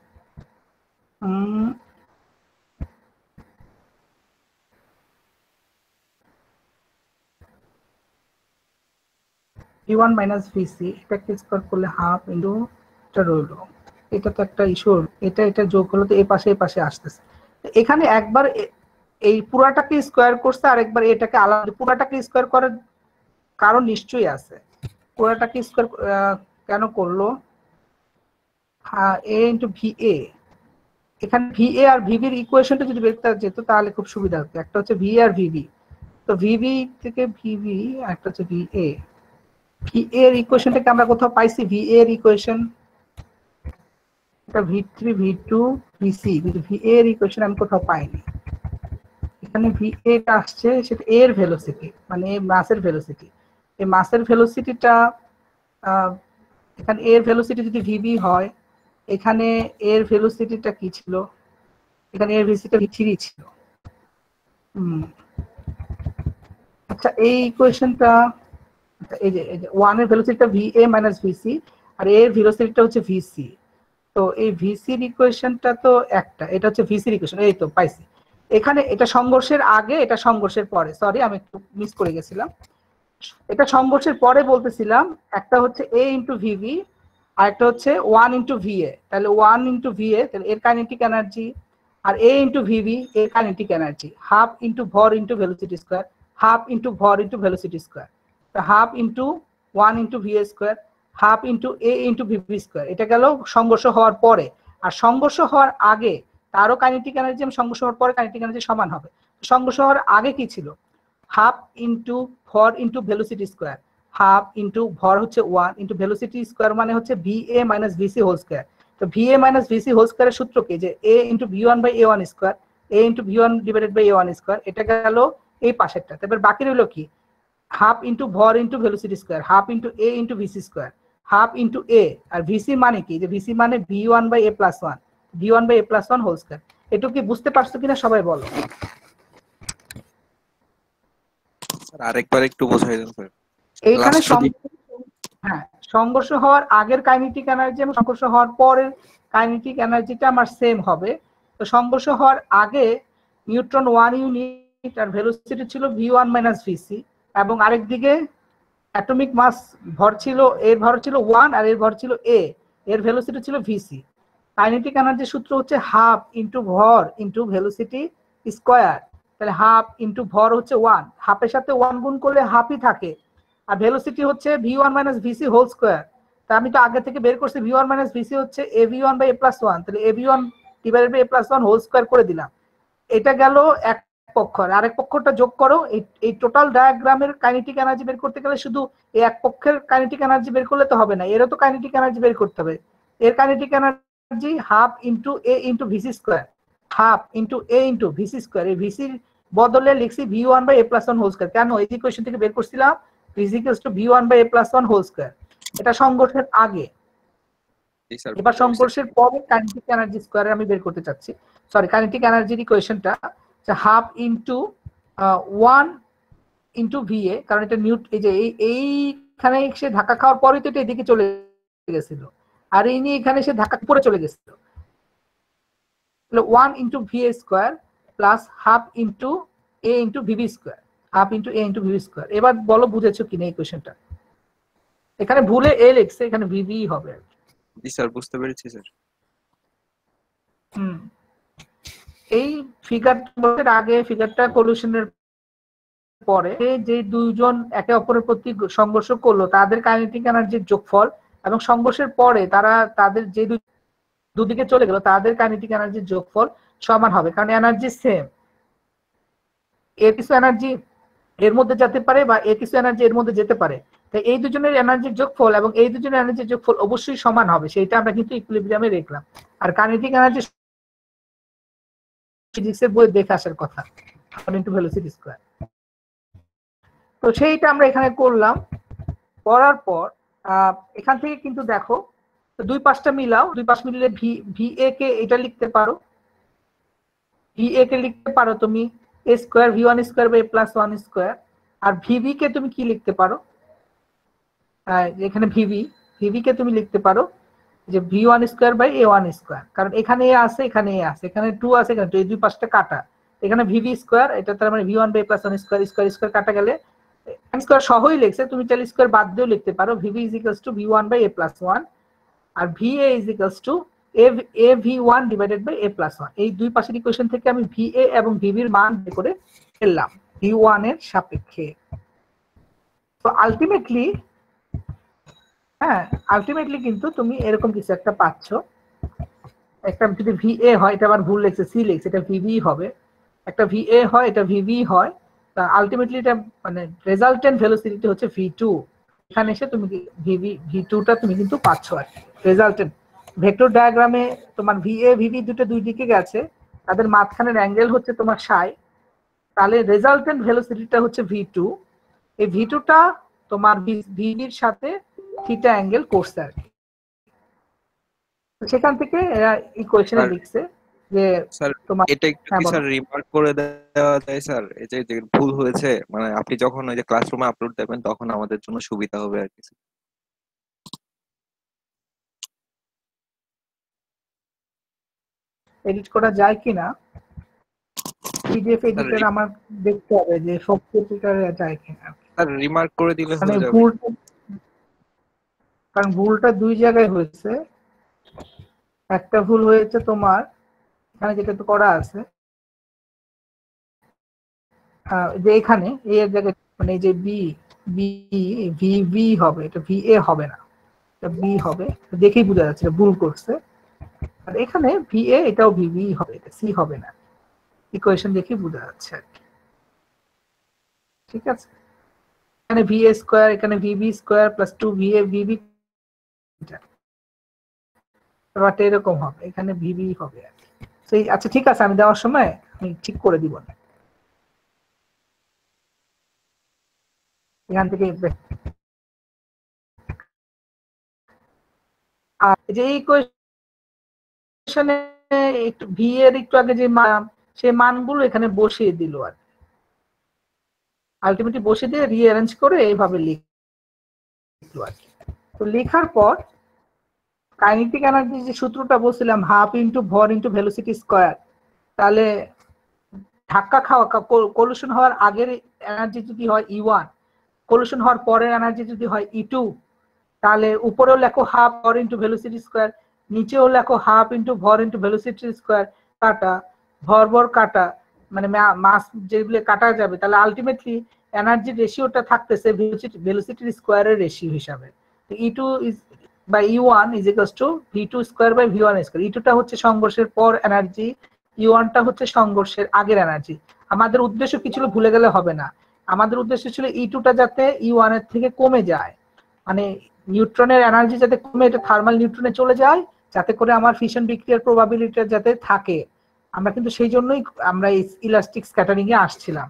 v1 মাইনাস vc, এটাকে স্কোয়ার করলে হাফ ইন্টু এটা রইলো। এটা তো একটা ইস্যু, এটা যোগ করলে তো এই পাশে আসতেছে। এখানে একবার এই পুরাটাকে স্কোয়ার করছে, আর একবার এটাকে আলাদা। পুরাটাকে স্কোয়ার করার কারণ নিশ্চয়ই আছে। পুরাটাকে স্কোয়ার কেন করলো? a ইন্টু va, এখানে va আর vb এর ইকুয়েশনটা যদি বের করা যেত তাহলে খুব সুবিধা হতো। একটা হচ্ছে va আর vb, তো vb থেকে vb, একটা হচ্ছে va। va এর ইকুয়েশনটাকে আমরা কোথাও পাইছি? va এর ইকুয়েশন এটা v3 v2 vc, কিন্তু va এর ইকুয়েশন আমি কোথাও পাইনি। এখানে va টা আসছে সেটা এর ভেলোসিটি, মানে মাসের ভেলোসিটি। এই মাসের ভেলোসিটিটা এখানে এর ভেলোসিটি যদি vb হয়, এখানে এর ভেলোসিটিটা কি ছিল? এখানে এর ভেলোসিটিটা v3 ছিল। আচ্ছা, এই ইকুয়েশনটা, এই যে 1 এর ভেলোসিটিটা va মাইনাস vc, আর এর ভেলোসিটিটা হচ্ছে vc। তো এই vc এর ইকুয়েশনটা তো একটা, এটা হচ্ছে vc এর ইকুয়েশন, এই তো পাইছি। এখানে এটা সংঘর্ষের আগে, এটা সংঘর্ষের পরে। সরি, আমি একটু মিস করে গেছিলাম। এটা সংঘর্ষের পরে বলতেছিলাম। একটা হচ্ছে a ইন্টু vv, আর একটা হচ্ছে 1 ইন্টু va। তাহলে 1 ইন্টু va, তাহলে এর কাইনেটিক এনার্জি, আর a ইন্টু vv এর কাইনেটিক এনার্জি, হাফ ইন্টু ভর into velocity square, half into ভর into velocity square. Half into 1 into va square, half into a into vv square. এটা গেল সংঘর্ষ হওয়ার পরে। আর সংঘর্ষ হওয়ার আগে তারও কাইনেটিক এনার্জি এবং সংঘর্ষ হওয়ার পরে কাইনেটিক এনার্জি সমান হবে। সংঘর্ষ হওয়ার আগে কি ছিল? হাফ ইন্টু ভর into velocity square, half into ভর হচ্ছে 1 ইন্টু ভেলোসিটি স্কোয়ার, মানে হচ্ছে va minus vc whole square. তো va মাইনাস vc হোল স্কোয়ারের সূত্র কি? যে a into v1 by a1 square, a into v1 divided by a1 square. এটা গেল এই পাশেরটা। তারপর বাকি রইল কি? হাফ ইন্টু ভর into velocity square, half into a into vc square, half into a। R vc মানে কি? যে vc মানে v1 by a plus 1, v1 by a plus 1 whole square. এটুকু কি বুঝতে পারছো কিনা সবাই বলো? আরেকবার একটু বোঝাই দেন স্যার। এইখানে হ্যাঁ, সংঘর্ষ হওয়ার আগের কাইনেটিক এনার্জি এবং সংঘর্ষ হওয়ার পরের কাইনেটিক এনার্জিটা আমার সেম হবে। তো সংঘর্ষ হওয়ার আগে নিউট্রন 1 ইউনিট আর ভেলোসিটি ছিল v1 মাইনাস vc, এবং আরেকদিকে অ্যাটমিক মাস ভর ছিল, এর ভর ছিল 1 আর এর ভর ছিল a, এর ভেলোসিটি ছিল vc। কাইনেটিক এনার্জির সূত্র হচ্ছে হাফ ইন্টু ভর ইন্টু ভেলোসিটি স্কোয়ার। তাহলে হাফ ইন্টু ভর হচ্ছে 1, হাফের সাথে 1 গুণ করলে হাফই থাকে। আর ভেলোসিটি হচ্ছে v1 minus vc whole square. তা আমি তো আগে থেকে বের করছি v1 মাইনাস vc হচ্ছে av1 বাই a প্লাস 1, তাহলে av1 divided by a plus 1 whole square করে দিলাম। এটা গেল এক পক্ষ। আর আরেক পক্ষটা যোগ করো। এই টোটাল ডায়াগ্রামের কাইনেটিক এনার্জি বের করতে গেলে শুধু এই এক পক্ষের কাইনেটিক এনার্জি বের করলে তো হবে না, এরও তো কাইনেটিক এনার্জি বের করতে হবে। এর kinetic energy half into a into vc square, half into a into vc square. এই vc বদলে লিখছি v1 by a plus 1 whole square. কেন? এই ইকুয়েশন থেকে বের করছিলাম v1 by a plus 1 whole square. এটা সংঘর্ষের আগে। এবার সংঘর্ষের পরে কাইনেটিক এনার্জি স্কোয়ার আমি বের করতে চাচ্ছি। সরি, কাইনেটিক এনার্জির ইকুয়েশনটা হাফ ইন্টু 1 ইন্টু va, কারণ এটা এই যে এইখানে সে ধাক্কা খাওয়ার পরে তো এটা এদিকে চলে গেছিল, আর এই নিয়ে এখানে সে ধাক্কা পরে চলে গেছিল। 1 into va square plus half into a into vb square. Half into a into v v square. এবার বলো বুঝেছো কিনা এই কোয়েশ্চেনটা? এখানে ভুলে এ লিখছে, এখানে ভিভি হবে আর কি। জি স্যার, বুঝতে পেরেছি স্যার। এই ফিগারটার আগে ফিগারটা সলিউশনের পরে যে দুইজন একে অপরের প্রতি সংঘর্ষ করলো তাদের কাইনেটিক এনার্জির যোগফল, এবং সংঘর্ষের পরে তারা তাদের যে দুদিকে চলে গেল তাদের কাইনেটিক এনার্জির যোগফল সমান হবে, কারণ এনার্জি সেম। এর কিছু এনার্জি এর মধ্যে যেতে পারে বা এর কিছু এনার্জি এর মধ্যে যেতে পারে, তাই এই দুজনের এনার্জির যোগফল এবং এই দুজনের এনার্জির যোগফল অবশ্যই সমান হবে, সেইটা আমরা কিন্তু ইকুইলিব্রিয়ামে দেখলাম। আর কাইনেটিক এনার্জি ফিজিক্সের বই দেখে আসার কথা, ইনটু ভেলোসিটি স্কয়ার। তো সেইটা আমরা এখানে করলাম। করার পর এখান থেকে কিন্তু দেখো দুই পাশটা মিলাও, দুই পাশ মিলিয়ে ভি এ কে এটা লিখতে পারো, ভি এ কে লিখতে পারো তুমি a square v one square by plus one square. আর ভিভি কে তুমি কি লিখতে পারো, এখানে ভিভি কে তুমি লিখতে পারো যে v one square by a one square, কারণ এখানে এ আছে এখানে এ আছে এখানে টু আছে এখানে টু, এই দুই পাশটা কাটা, এখানে ভিভি স্কয়ার, এটা তার মানে v one by plus one square, square square কাটা গেলে স্কয়ার সহই লিখছে, তুমি চাইলে স্কয়ার বাদ দিয়েও লিখতে পারো। V v is equals to v one by a plus one, আর v a is equals to a v one divided by a plus one. এই দুই পাশের ইকুয়েশন থেকে আমি ভি এ এবং ভিভির মান বের করে ফেললাম ভি ওয়ান এর সাপেক্ষে। তো আলটিমেটলি আলটিমেটলি কিন্তু তুমি এরকম কিছু একটা পাচ্ছ। একটা যদি ভি এ হয়, এটা আবার ভুল লিখছে সি লিখছে, এটা ভিভি হবে। একটা ভি এ হয়, এটা ভিভি হয়। আলটিমেটলি এটা মানে রেজাল্টেন্ট ভেলোসিটি হচ্ছে ভি টু। এখানে এসে তুমি ভি টুটা তুমি কিন্তু পাচ্ছ আর কি। রেজাল্টেন্ট ভেক্টর ডায়াগ্রামে তোমার ভি এ ভিভি দুটো দুই দিকে গেছে, তাদের মাঝখানের অ্যাঙ্গেল হচ্ছে তোমার সাই, তাহলে রেজাল্টেন্ট ভেলোসিটিটা হচ্ছে ভি টু। এই ভি টুটা তোমার ভিভির সাথে থিটা অ্যাঙ্গেল করছে আর কি। সেখান থেকে এরা ইকুয়েশনে লিখছে যে স্যার তোমার এটা একটু কি স্যার রিমার্ক করে দেওয়া যায় স্যার, এই যে ভুল হয়েছে, মানে আপনি যখন ওই যে ক্লাসরুমে আপলোড দেবেন তখন আমাদের জন্য সুবিধা হবে আর কি। এডিট করা যায় কিনা পিডিএফ এডিটর আমার দেখতে হবে যে সব এডিটর যায় কিনা। স্যার রিমার্ক করে দিলে মানে হয়ে যাবে। কারণ ভুলটা দুই জায়গায় হয়েছে। একটা ভুল হয়েছে তোমার এখানে যেটা তো করা আছে যে এখানে এ এর জায়গায় মানে যে বি বি ভি ভি হবে, এটা ভি এ হবে না, এটা বি হবে, দেখেই বোঝা যাচ্ছে ভুল করছে। আর এখানে ভি এ এটাও ভিভি হবে, এটা সি হবে না, ইকুয়েশন দেখেই বোঝা যাচ্ছে আর কি। ঠিক আছে, এখানে ভি এ স্কয়ার, এখানে v v square plus two v a v v, ব্যাপারটা এরকম হবে, এখানে ভিভি হবে আর কি। সেই আচ্ছা ঠিক আছে, আমি দেওয়ার সময় আমি ঠিক করে দিব না, এখান থেকে আর যে ইকুয়েশনে একটু ভি এর একটু আগে যে মান, সেই মানগুলো এখানে বসিয়ে দিল আর আলটিমেটলি বসিয়ে দিয়ে রিঅ্যারেঞ্জ করে এইভাবে লিখলো আর কি। তো লেখার পর কাইনেটিক এনার্জি যে সূত্রটা বলছিলাম হাফ ইন্টু ভর ইন্টু ভেলোসিটি স্কয়ার, তাহলে ধাক্কা খাওয়া কলিশন হওয়ার আগের এনার্জি যদি হয় ই ওয়ান, কলিশন হওয়ার পরের এনার্জি যদি হয় ই টু, তাহলে উপরেও লেখো হাফ ভর ইন্টু ভেলোসিটি স্কয়ার, নিচেও লেখো হাফ ইন্টু ভর ইন্টু ভেলোসিটি স্কয়ার, কাটা ভর কাটা মানে মাস যেগুলো কাটা যাবে, তাহলে আলটিমেটলি এনার্জি রেশিওটা থাকতেছে ভেলোসিটি স্কয়ারের রেশিও হিসাবে। তো ই টু ইজ বা E one is equals to v two square by v one square. E টুটা হচ্ছে সংঘর্ষের পর এনার্জি, ই ওয়ানটা হচ্ছে সংঘর্ষের আগের এনার্জি। আমাদের উদ্দেশ্য কি ছিল ভুলে গেলে হবে না, আমাদের উদ্দেশ্য ছিল ই টুটা যাতে ই ওয়ানের থেকে কমে যায়, মানে নিউট্রনের এনার্জি যাতে কমে এটা থার্মাল নিউট্রনে চলে যায়, যাতে করে আমার ফিশন বিক্রিয়ার প্রবাবিলিটিটা যাতে থাকে। আমরা কিন্তু সেই জন্যই আমরা ইলাস্টিক স্ক্যাটারিং এ আসছিলাম।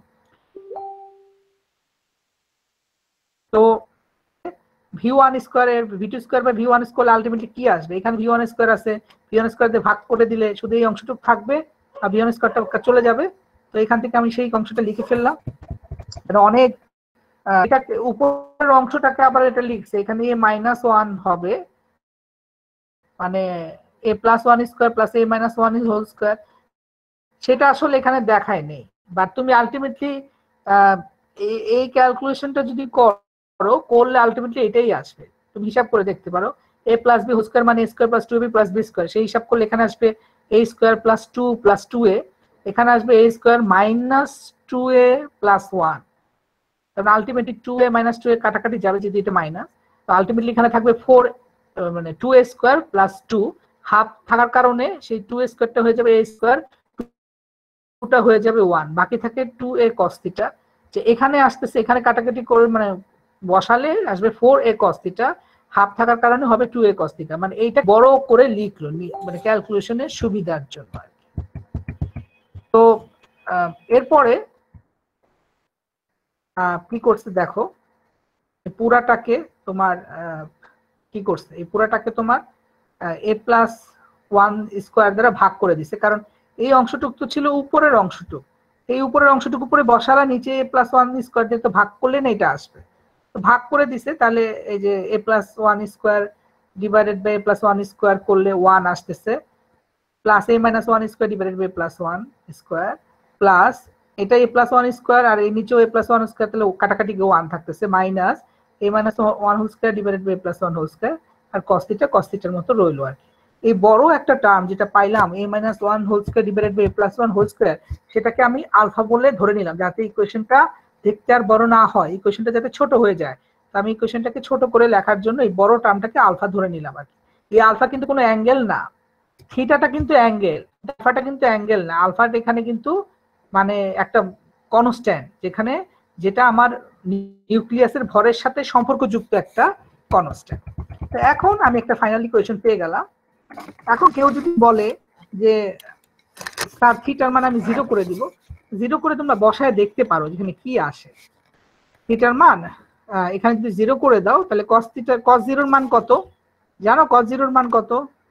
তো ভি ওয়ান স্কোয়ার এর ভি টু স্কোয়ার বা ভি ওয়ান স্কোয়ার আলটিমেটলি কি আসবে, এখানে ভি ওয়ান স্কোয়ার আছে, ভি ওয়ান স্কোয়ার দিয়ে ভাগ করে দিলে শুধু এই অংশটুকু থাকবে আর ভি ওয়ান স্কোয়ারটা চলে যাবে। তো এখান থেকে আমি সেই অংশটা লিখে ফেললাম। অনেক এটা উপরের অংশটাকে আবার এটা লিখছে, এখানে এ মাইনাস ওয়ান হবে, মানে a plus one square plus a minus one is whole square, সেটা আসলে এখানে দেখায় নেই। বাট তুমি আলটিমেটলি এই ক্যালকুলেশনটা যদি করলে আলটিমেটলি এটাই আসবে। তুমি হিসাব করে দেখতে পারো, a plus b whole square মানে a square plus 2b plus b square, সেই হিসাব করলে এখানে আসবে a square plus 2 plus 2a, এখানে আসবে a square minus 2a plus 1। কারণ আলটিমেটলি 2a মাইনাস 2a কাটাকাটি যাবে যদি এটা মাইনাস, তো আলটিমেটলি এখানে থাকবে 4 মানে 2a স্কয়ার প্লাস 2, হাফ থাকার কারণে সেই 2a স্কয়ারটা হয়ে যাবে a স্কয়ার, 2টা হয়ে যাবে 1, বাকি থাকে 2a cos থিটা। যে এখানে আসতেছে, এখানে কাটাকাটি করে মানে বসালে আসবে 4a cos থিটা, হাফ থাকার কারণে হবে 2a cos থিটা। মানে এইটা বড় করে লিখলো মানে ক্যালকুলেশনের সুবিধার জন্য। তো এরপরে কি করছে দেখো, পুরাটাকে তোমার কি করছে, এই পুরাটাকে তোমার a প্লাস 1 স্কয়ার দ্বারা ভাগ করে দিছে, কারণ এই অংশটুকু তো ছিল উপরের অংশটুকু, এই উপরের অংশটুকু উপরে বসালা, নিচে a প্লাস 1 স্কয়ার দিয়ে তো ভাগ করলে না এটা আসবে, তো ভাগ করে দিছে। তাহলে এই যে a plus 1 square divided by a plus 1 square করলে 1 আসতেছে, plus a minus 1 square divided by plus 1 square, plus এটা a প্লাস 1 স্কয়ার আর এই নিচেও a প্লাস 1 স্কয়ার, তাহলে কাটাকাটি গিয়ে 1 থাকতেছে, minus a minus 1 whole square divided by plus 1 whole square, আর cos থিটার মতো রইলো আর কি। এই বড় একটা টার্ম যেটা পাইলাম a minus 1 whole square divided by plus 1 whole square, সেটাকে আমি আলফা বলে ধরে নিলাম, যাতে ইকুয়েশনটা দেখতে আর বড় না হয়, ইকুয়েশনটা যাতে ছোট হয়ে যায়। তো আমি ইকুয়েশনটাকে ছোট করে লেখার জন্য এই বড় টার্মটাকে আলফা ধরে নিলাম আর কি। এই আলফা কিন্তু কোনো অ্যাঙ্গেল না, থিটাটা কিন্তু অ্যাঙ্গেল, আলফাটা কিন্তু অ্যাঙ্গেল না, আলফাটা এখানে কিন্তু মানে একটা কনস্ট্যান্ট, যেখানে যেটা আমার নিউক্লিয়াসের ভরের সাথে সম্পর্কযুক্ত একটা কনস্ট্যান্ট। তো এখন আমি একটা ফাইনাল ইকুয়েশন পেয়ে গেলাম। এখন কেউ যদি বলে যে স্যার থিটার মান আমি 0 করে দিব, 0 করে তোমরা বসায় দেখতে পারো যেখানে কি আসে। থিটার মান এখানে যদি 0 করে দাও, তাহলে cos থিটা cos 0 এর মান কত জানো? cos 0 এর মান কত?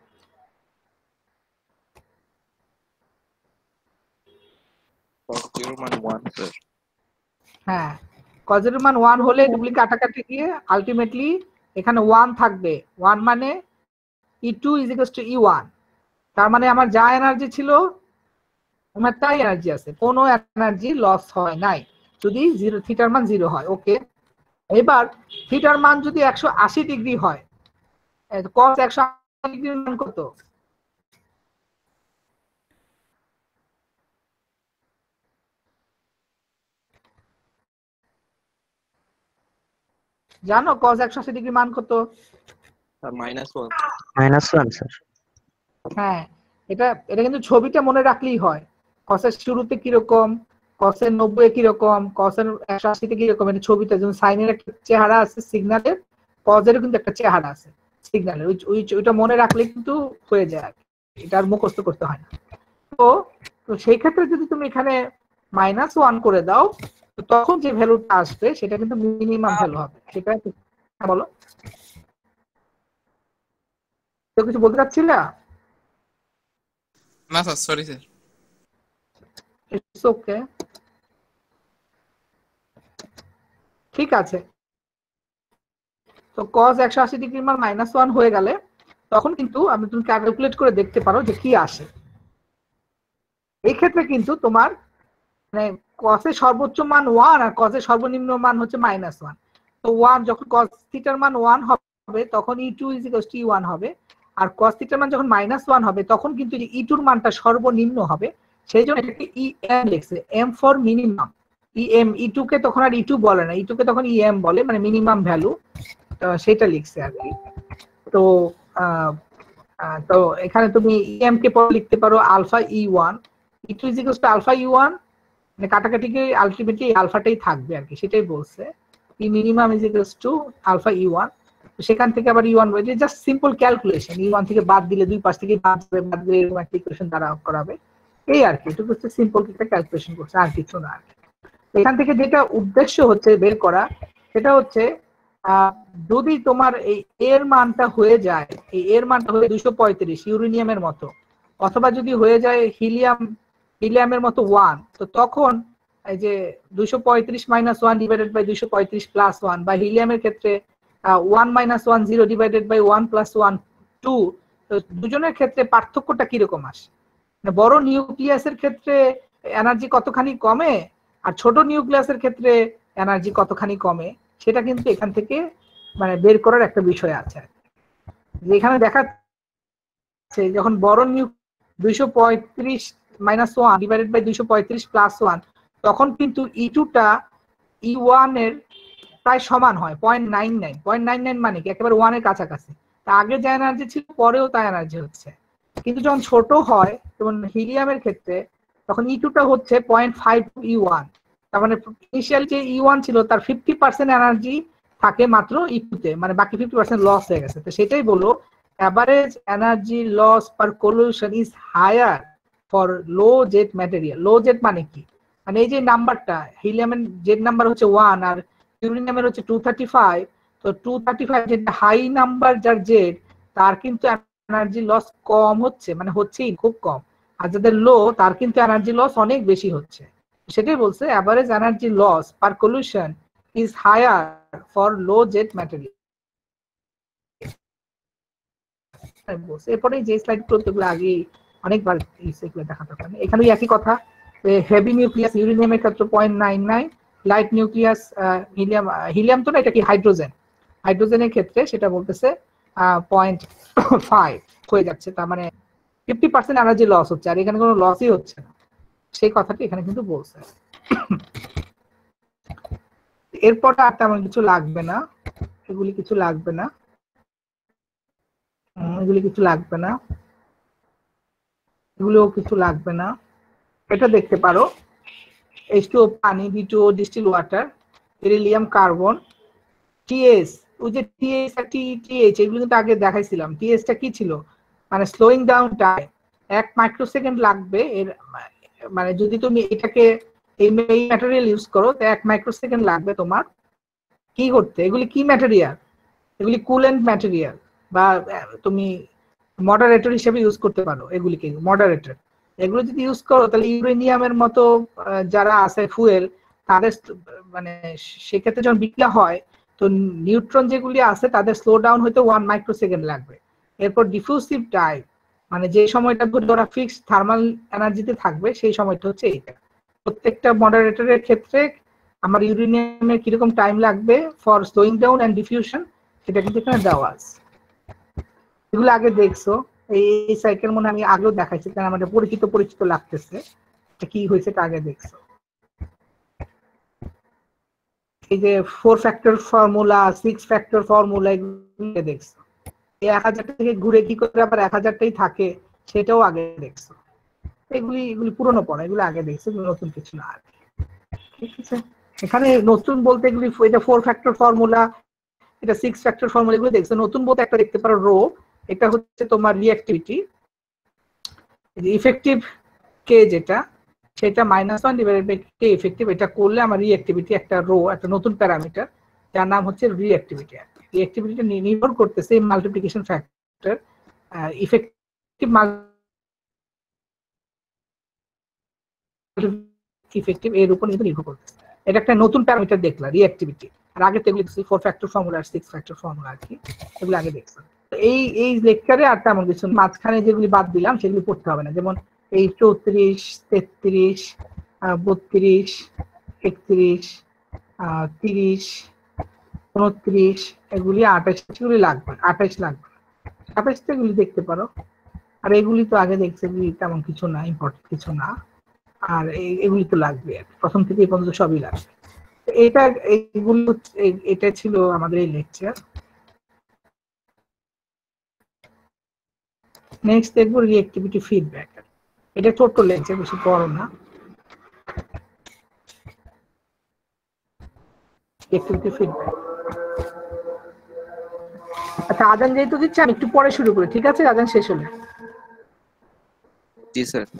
হ্যাঁ, cos এর মান 1 হলে এগুলি কাটাকাটি গিয়ে আলটিমেটলি এখানে 1 থাকবে, 1 মানে E2 E1, তার মানে আমার যা এনার্জি ছিল আমার তাই এনার্জি আছে, কোনো এনার্জি লস হয় নাই যদি থিটার মান 0 হয়। ওকে, এবার থিটার মান যদি 180 ডিগ্রি হয়, cos 180 ডিগ্রির মান কত জানো? cos 180 ডিগ্রি মান কত? -1 স্যার। হ্যাঁ, এটা এটা কিন্তু ছবিটা মনে রাখলেই হয়, cos এর শুরুতে কিরকম, cos এর 90 কিরকম, cos এর 180 তে কিরকম, এটা ছবিটা যেমন সাইনের একটা চেহারা আছে সিগন্যালের, cos এর কিন্তু একটা চেহারা আছে সিগন্যালের, ওইটা মনে রাখলে কিন্তু হয়ে যায়, এটা আর মুখস্থ করতে হয় না। তো সেই ক্ষেত্রে যদি তুমি এখানে -1 করে দাও, তো তখন যে ভ্যালুটা আসবে সেটা কিন্তু মিনিমাম ভ্যালু হবে। সেটা বলো, তো কিছু বলতে চাচ্ছিলা? না sir, sorry sir. It's okay, ঠিক আছে। তো cos 180 ডিগ্রির মান -1 হয়ে গেলে তখন কিন্তু তুমি ক্যালকুলেট করে দেখতে পারো যে কি আসে। এই ক্ষেত্রে কিন্তু তোমার মানে cos এর সর্বোচ্চ মান 1 আর cos এর সর্বনিম্ন মান হচ্ছে -1। তো 1 যখন cos থিটার মান 1 হবে তখন E2 E1 হবে, আর cos থিটার মান যখন -1 হবে তখন কিন্তু E2 এর মানটা সর্বনিম্ন হবে। সেই জন্য এটাকে EM লিখছে, M ফর মিনিমাম। E2 কে তখন আর E2 বলে না, E2 কে তখন EM বলে, মানে মিনিমাম ভ্যালু, সেটা লিখছে আর কি। তো তো এখানে তুমি EM কে পরে লিখতে পারো alpha E1, E2 alpha E1, মানে কাটাকাটিকে আলটিমেটলি আলফাটাই থাকবে আর কি, সেটাই বলছে। E মিনিমাম আলফা E1, সেখান থেকে আবার E1 বলে, জাস্ট সিম্পল ক্যালকুলেশন, E1 থেকে বাদ দিলে দুই পাশ থেকে বাদ দিলে এরকম একটা ইকুয়েশন দ্বারা করাবে, এই আর কি। এটা হচ্ছে সিম্পল একটা ক্যালকুলেশন করছে, আর কিছু না। এখান থেকে যেটা উদ্দেশ্য হচ্ছে বের করা, সেটা হচ্ছে যদি তোমার এই এর মানটা হয়ে যায়, এই এর মানটা হয়ে 235 ইউরেনিয়ামের মতো, অথবা যদি হয়ে যায় হিলিয়ামের মতো 1, তো তখন এই যে 235 - 1 ডিভাইডেড বাই 235 + 1, বা হিলিয়ামের ক্ষেত্রে 1 - 1 0 ডিভাইডেড বাই 1 + 1 2, তো দুজনের ক্ষেত্রে পার্থক্যটা কিরকম আসে? বড় নিউক্লিয়াসের ক্ষেত্রে এনার্জি কতখানি কমে, আর ছোট নিউক্লিয়াসের ক্ষেত্রে এনার্জি কতখানি কমে, সেটা কিন্তু এখান থেকে মানে বের করার একটা বিষয় আছে। যেখানে দেখাচ্ছে যখন বড় new 235 minus 1 divided by 235 plus 1, তখন কিন্তু E2টা E1 এর প্রায় সমান হয় 0.99। 0.99 মানে কি একেবারে 1 এর কাছাকাছি। তা আগে যা এনার্জি ছিল পরেও তা এনার্জি হচ্ছে। কিন্তু যখন ছোট হয় যেমন হিলিয়ামের ক্ষেত্রে, তখন E2টা হচ্ছে 0.5 E1। তার মানে ইনিশিয়াল যে E1 ছিল তার 50% এনার্জি থাকে মাত্র E2 তে, মানে বাকি 50% লস হয়ে গেছে। তো সেটাই বললো average energy loss per collision is higher for low jet material. low jet মানে কি, মানে এই যে নাম্বারটা হিলিয়ামের জেড নাম্বার হচ্ছে 1 আর ইউরেনিয়ামের হচ্ছে 235, তো 235 যেটা হাই নাম্বার যার জেড, তার কিন্তু এনার্জি লস কম হচ্ছে, মানে হচ্ছেই খুব কম। আর যাদের লো তার কিন্তু এনার্জি লস অনেক বেশি হচ্ছে। সেটাই বলছে average energy loss per collision is higher for low Z material. এরপরে যে স্লাইড গুলো আগে অনেকবার সেগুলো দেখাতে পারেন। এখানে একই কথা, হেভি নিউক্লিয়াস ইউরেনিয়ামের ক্ষেত্রে 0.99, লাইট নিউক্লিয়াস হিলিয়াম, হিলিয়াম তো না, এটা কি হাইড্রোজেন, হাইড্রোজেনের ক্ষেত্রে সেটা বলতেছে 0.5 হয়ে যাচ্ছে। তার মানে 50% এনার্জি লস হচ্ছে, আর এখানে কোনো লসই হচ্ছে না, সেই কথাটি এখানে কিন্তু বলছে। এরপর আর তেমন কিছু লাগবে না, এগুলি কিছু লাগবে না, এগুলি কিছু লাগবে না, এগুলোও কিছু লাগবে না। এটা দেখতে পারো H2O পানি, B2O distil water, beryllium, carbon, TS. ওই যে টিএস আর টিএইচ এগুলো কিন্তু আগে দেখাইছিলাম। টিএসটা কি ছিল, মানে স্লোয়িং ডাউন টাইম, 1 মাইক্রোসেকেন্ড লাগবে এর, মানে যদি তুমি এটাকে এই ম্যাটেরিয়াল ইউজ করো তো 1 মাইক্রোসেকেন্ড লাগবে তোমার কি করতে। এগুলি কি ম্যাটেরিয়াল, এগুলি কুলেন্ট ম্যাটেরিয়াল, বা তুমি মডারেটর হিসেবে ইউজ করতে পারো এগুলিকে, মডারেটর। এগুলো যদি ইউজ করো তাহলে ইউরেনিয়ামের মতো যারা আছে ফুয়েল, তাদের মানে সেক্ষেত্রে যখন বিক্রিয়া হয় তো নিউট্রন যেগুলি আছে তাদের স্লো ডাউন হইতে 1 মাইক্রোসেকেন্ড লাগবে। এরপর ডিফিউসিভ টাইম, মানে যে সময়টা ওরা ফিক্সড থার্মাল এনার্জিতে থাকবে সেই সময়টা হচ্ছে এইটা। প্রত্যেকটা মডারেটরের ক্ষেত্রে আমার ইউরেনিয়ামের কিরকম টাইম লাগবে for slowing down and diffusion, সেটা কিন্তু এখানে দেওয়া আছে। এগুলো আগে দেখছো, এই সাইকেল মনে আমি আগেও দেখাইছি, কারণ আমাদের পরিচিত পরিচিত লাগতেছে। কি হয়েছে তা আগে দেখছো। এই যে 4 ফ্যাক্টর ফর্মুলা, 6 ফ্যাক্টর ফর্মুলা, এগুলো দেখছো। এই 1000 থেকে ঘুরে কি করে আবার 1000টাই থাকে সেটাও আগে দেখছো। এগুলি পুরনো পড়া, এগুলো আগে দেখছো, এগুলো নতুন কিছু না। ঠিক আছে, এখানে নতুন বলতে এগুলি, এটা 4 ফ্যাক্টর ফর্মুলা, এটা 6 ফ্যাক্টর ফর্মুলা, এগুলো দেখছো। নতুন বলতে একটা দেখতে পারো রো, এটা হচ্ছে তোমার রিঅ্যাক্টিভিটি, ইফেক্টিভ কে যেটা, সেটা -1 ডিভাইডেড বাই কে ইফেক্টিভ, এটা করলে আমার রিঅ্যাক্টিভিটি একটা রো, একটা নতুন প্যারামিটার যার নাম হচ্ছে রিঅ্যাক্টিভিটি। রিঅ্যাক্টিভিটিটা নির্ভর করতেছে মাল্টিপ্লিকেশন ফ্যাক্টর, ইফেক্টিভ ইফেক্টিভ এর উপর নির্ভর করতেছে। এটা একটা নতুন প্যারামিটার দেখলা রিঅ্যাক্টিভিটি। আর আগে তো এগুলো 4 ফ্যাক্টর ফর্মুলা আর 6 ফ্যাক্টর ফর্মুলা আর কি, এগুলো আগে দেখলাম। এই লেকচারে আর তেমন কিছু মাঝখানে যেগুলি বাদ দিলাম সেগুলি পড়তে হবে না, যেমন এই 34, 33, 32, 31, 30, 29, এগুলি 28, এগুলি লাগবে, 28 লাগবে, 28 এগুলি দেখতে পারো। আর এগুলি তো আগে দেখছে, এগুলি তেমন কিছু না, ইম্পর্টেন্ট কিছু না। আর এগুলি তো লাগবে, প্রথম থেকে এই পর্যন্ত সবই লাগবে। এটা এইগুলো, এটা ছিল আমাদের এই লেকচার। নেক্সট দেখবো রিঅ্যাক্টিভিটি ফিডব্যাক। এটা ছোট্ট লেকচার, বেশি বড় না। Reactivity feedback. আচ্ছা, আজান যেহেতু দিচ্ছে আমি একটু পরে শুরু করি, ঠিক আছে? আজান শেষ হলে। জি স্যার।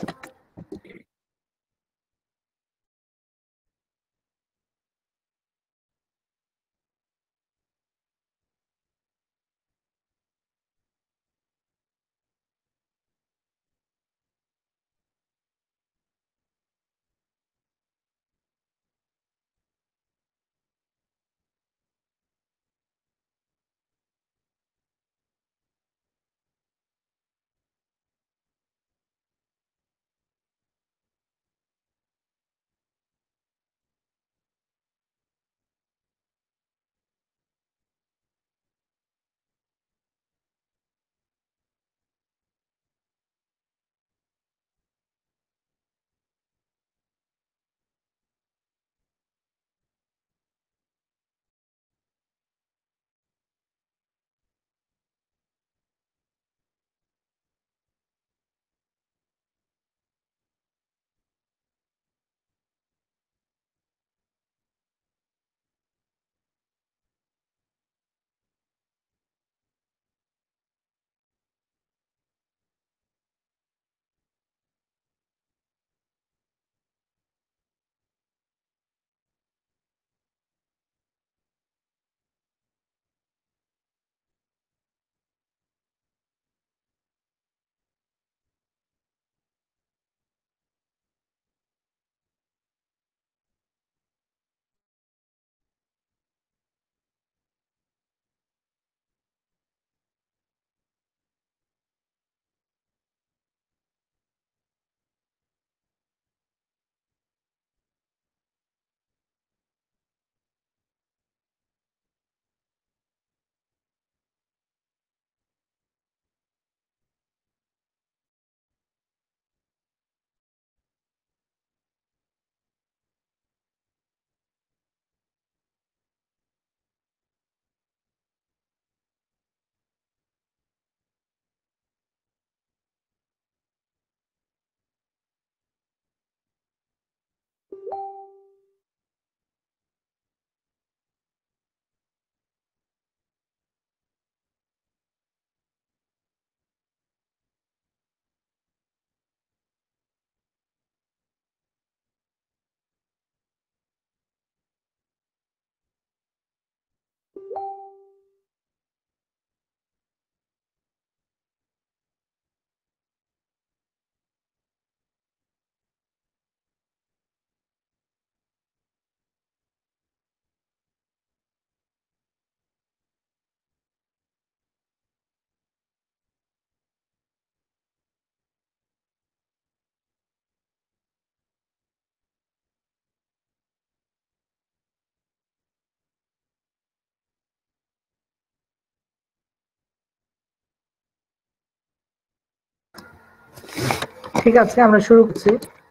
ঠিক আছে, আমরা শুরু করছি।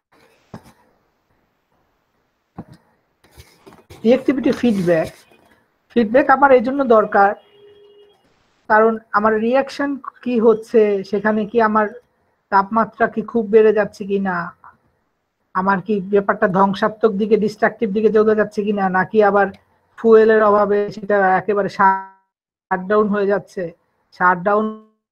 রিঅ্যাক্টিভিটি ফিডব্যাক আমার এই জন্য দরকার, কারণ আমার রিয়াকশন কি হচ্ছে, সেখানে কি আমার তাপমাত্রা কি খুব বেড়ে যাচ্ছে কিনা, আমার কি ব্যাপারটা ধ্বংসাত্মক দিকে, ডিস্ট্রাকটিভ দিকে চলে যাচ্ছে কিনা, নাকি আবার ফুয়েলের অভাবে সেটা একেবারে শাটডাউন হয়ে যাচ্ছে। শাটডাউন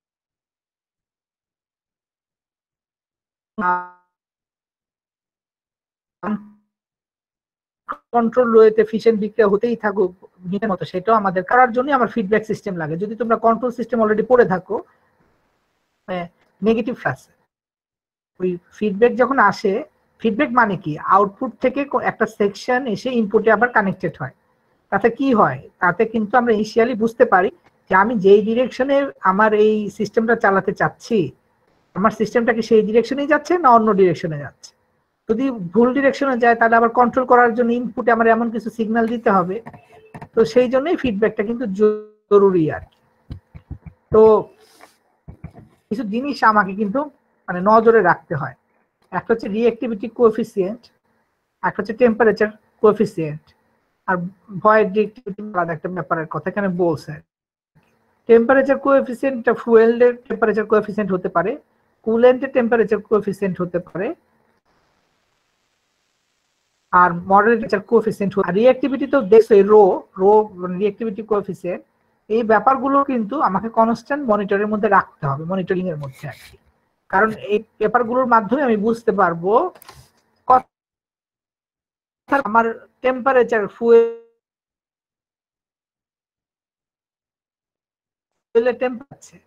কন্ট্রোল রয়েছে, এফিশিয়েন্ট বিক্রিয়া হতেই থাকুক নিজের মতো, সেটাও আমাদের করার জন্য আমার ফিডব্যাক সিস্টেম লাগে। যদি তোমরা কন্ট্রোল সিস্টেম অলরেডি পড়ে থাকো, নেগেটিভ ফ্লাক্স, ওই ফিডব্যাক যখন আসে, ফিডব্যাক মানে কি, আউটপুট থেকে একটা সেকশন এসে ইনপুটে আবার কানেক্টেড হয়। তাতে কি হয়, তাতে কিন্তু আমরা ইনিশিয়ালি বুঝতে পারি যে আমি যেই ডিরেকশনে আমার এই সিস্টেমটা চালাতে চাচ্ছি, আমার সিস্টেমটা কি সেই ডিরেকশনেই যাচ্ছে না অন্য ডিরেকশনে যাচ্ছে। যদি ভুল ডিরেকশনে যায়, তাহলে আবার কন্ট্রোল করার জন্য ইনপুটে আমার এমন কিছু সিগন্যাল দিতে হবে। তো সেই জন্যই ফিডব্যাকটা কিন্তু জরুরি আর কি। তো কিছু জিনিস আমাকে কিন্তু মানে নজরে রাখতে হয়। একটা হচ্ছে রিঅ্যাক্টিভিটি কোএফিসিয়েন্ট, একটা হচ্ছে টেম্পারেচার কোএফিসিয়েন্ট, আর ভয়েড রিঅ্যাক্টিভিটি আলাদা একটা ব্যাপারের কথা এখানে বলছে। টেম্পারেচার কোএফিসিয়েন্টটা ফুয়েলের টেম্পারেচার কোএফিসিয়েন্ট হতে পারে, কুলেন্টের টেম্পারেচার কোএফিসিয়েন্ট হতে পারে, আর মডারেটর কোএফিসিয়েন্ট। আর রিঅ্যাক্টিভিটি তো দেখছো রো রিঅ্যাক্টিভিটি কোএফিসিয়েন্ট, এই ব্যাপারগুলো কিন্তু আমাকে কনস্ট্যান্ট মনিটরের মধ্যে রাখতে হবে, মনিটরিং এর মধ্যে আর কি। কারণ এই পেপারগুলোর মাধ্যমে আমি বুঝতে পারবো আমার টেম্পারেচার ফুয়েলের টেম্পারেচার,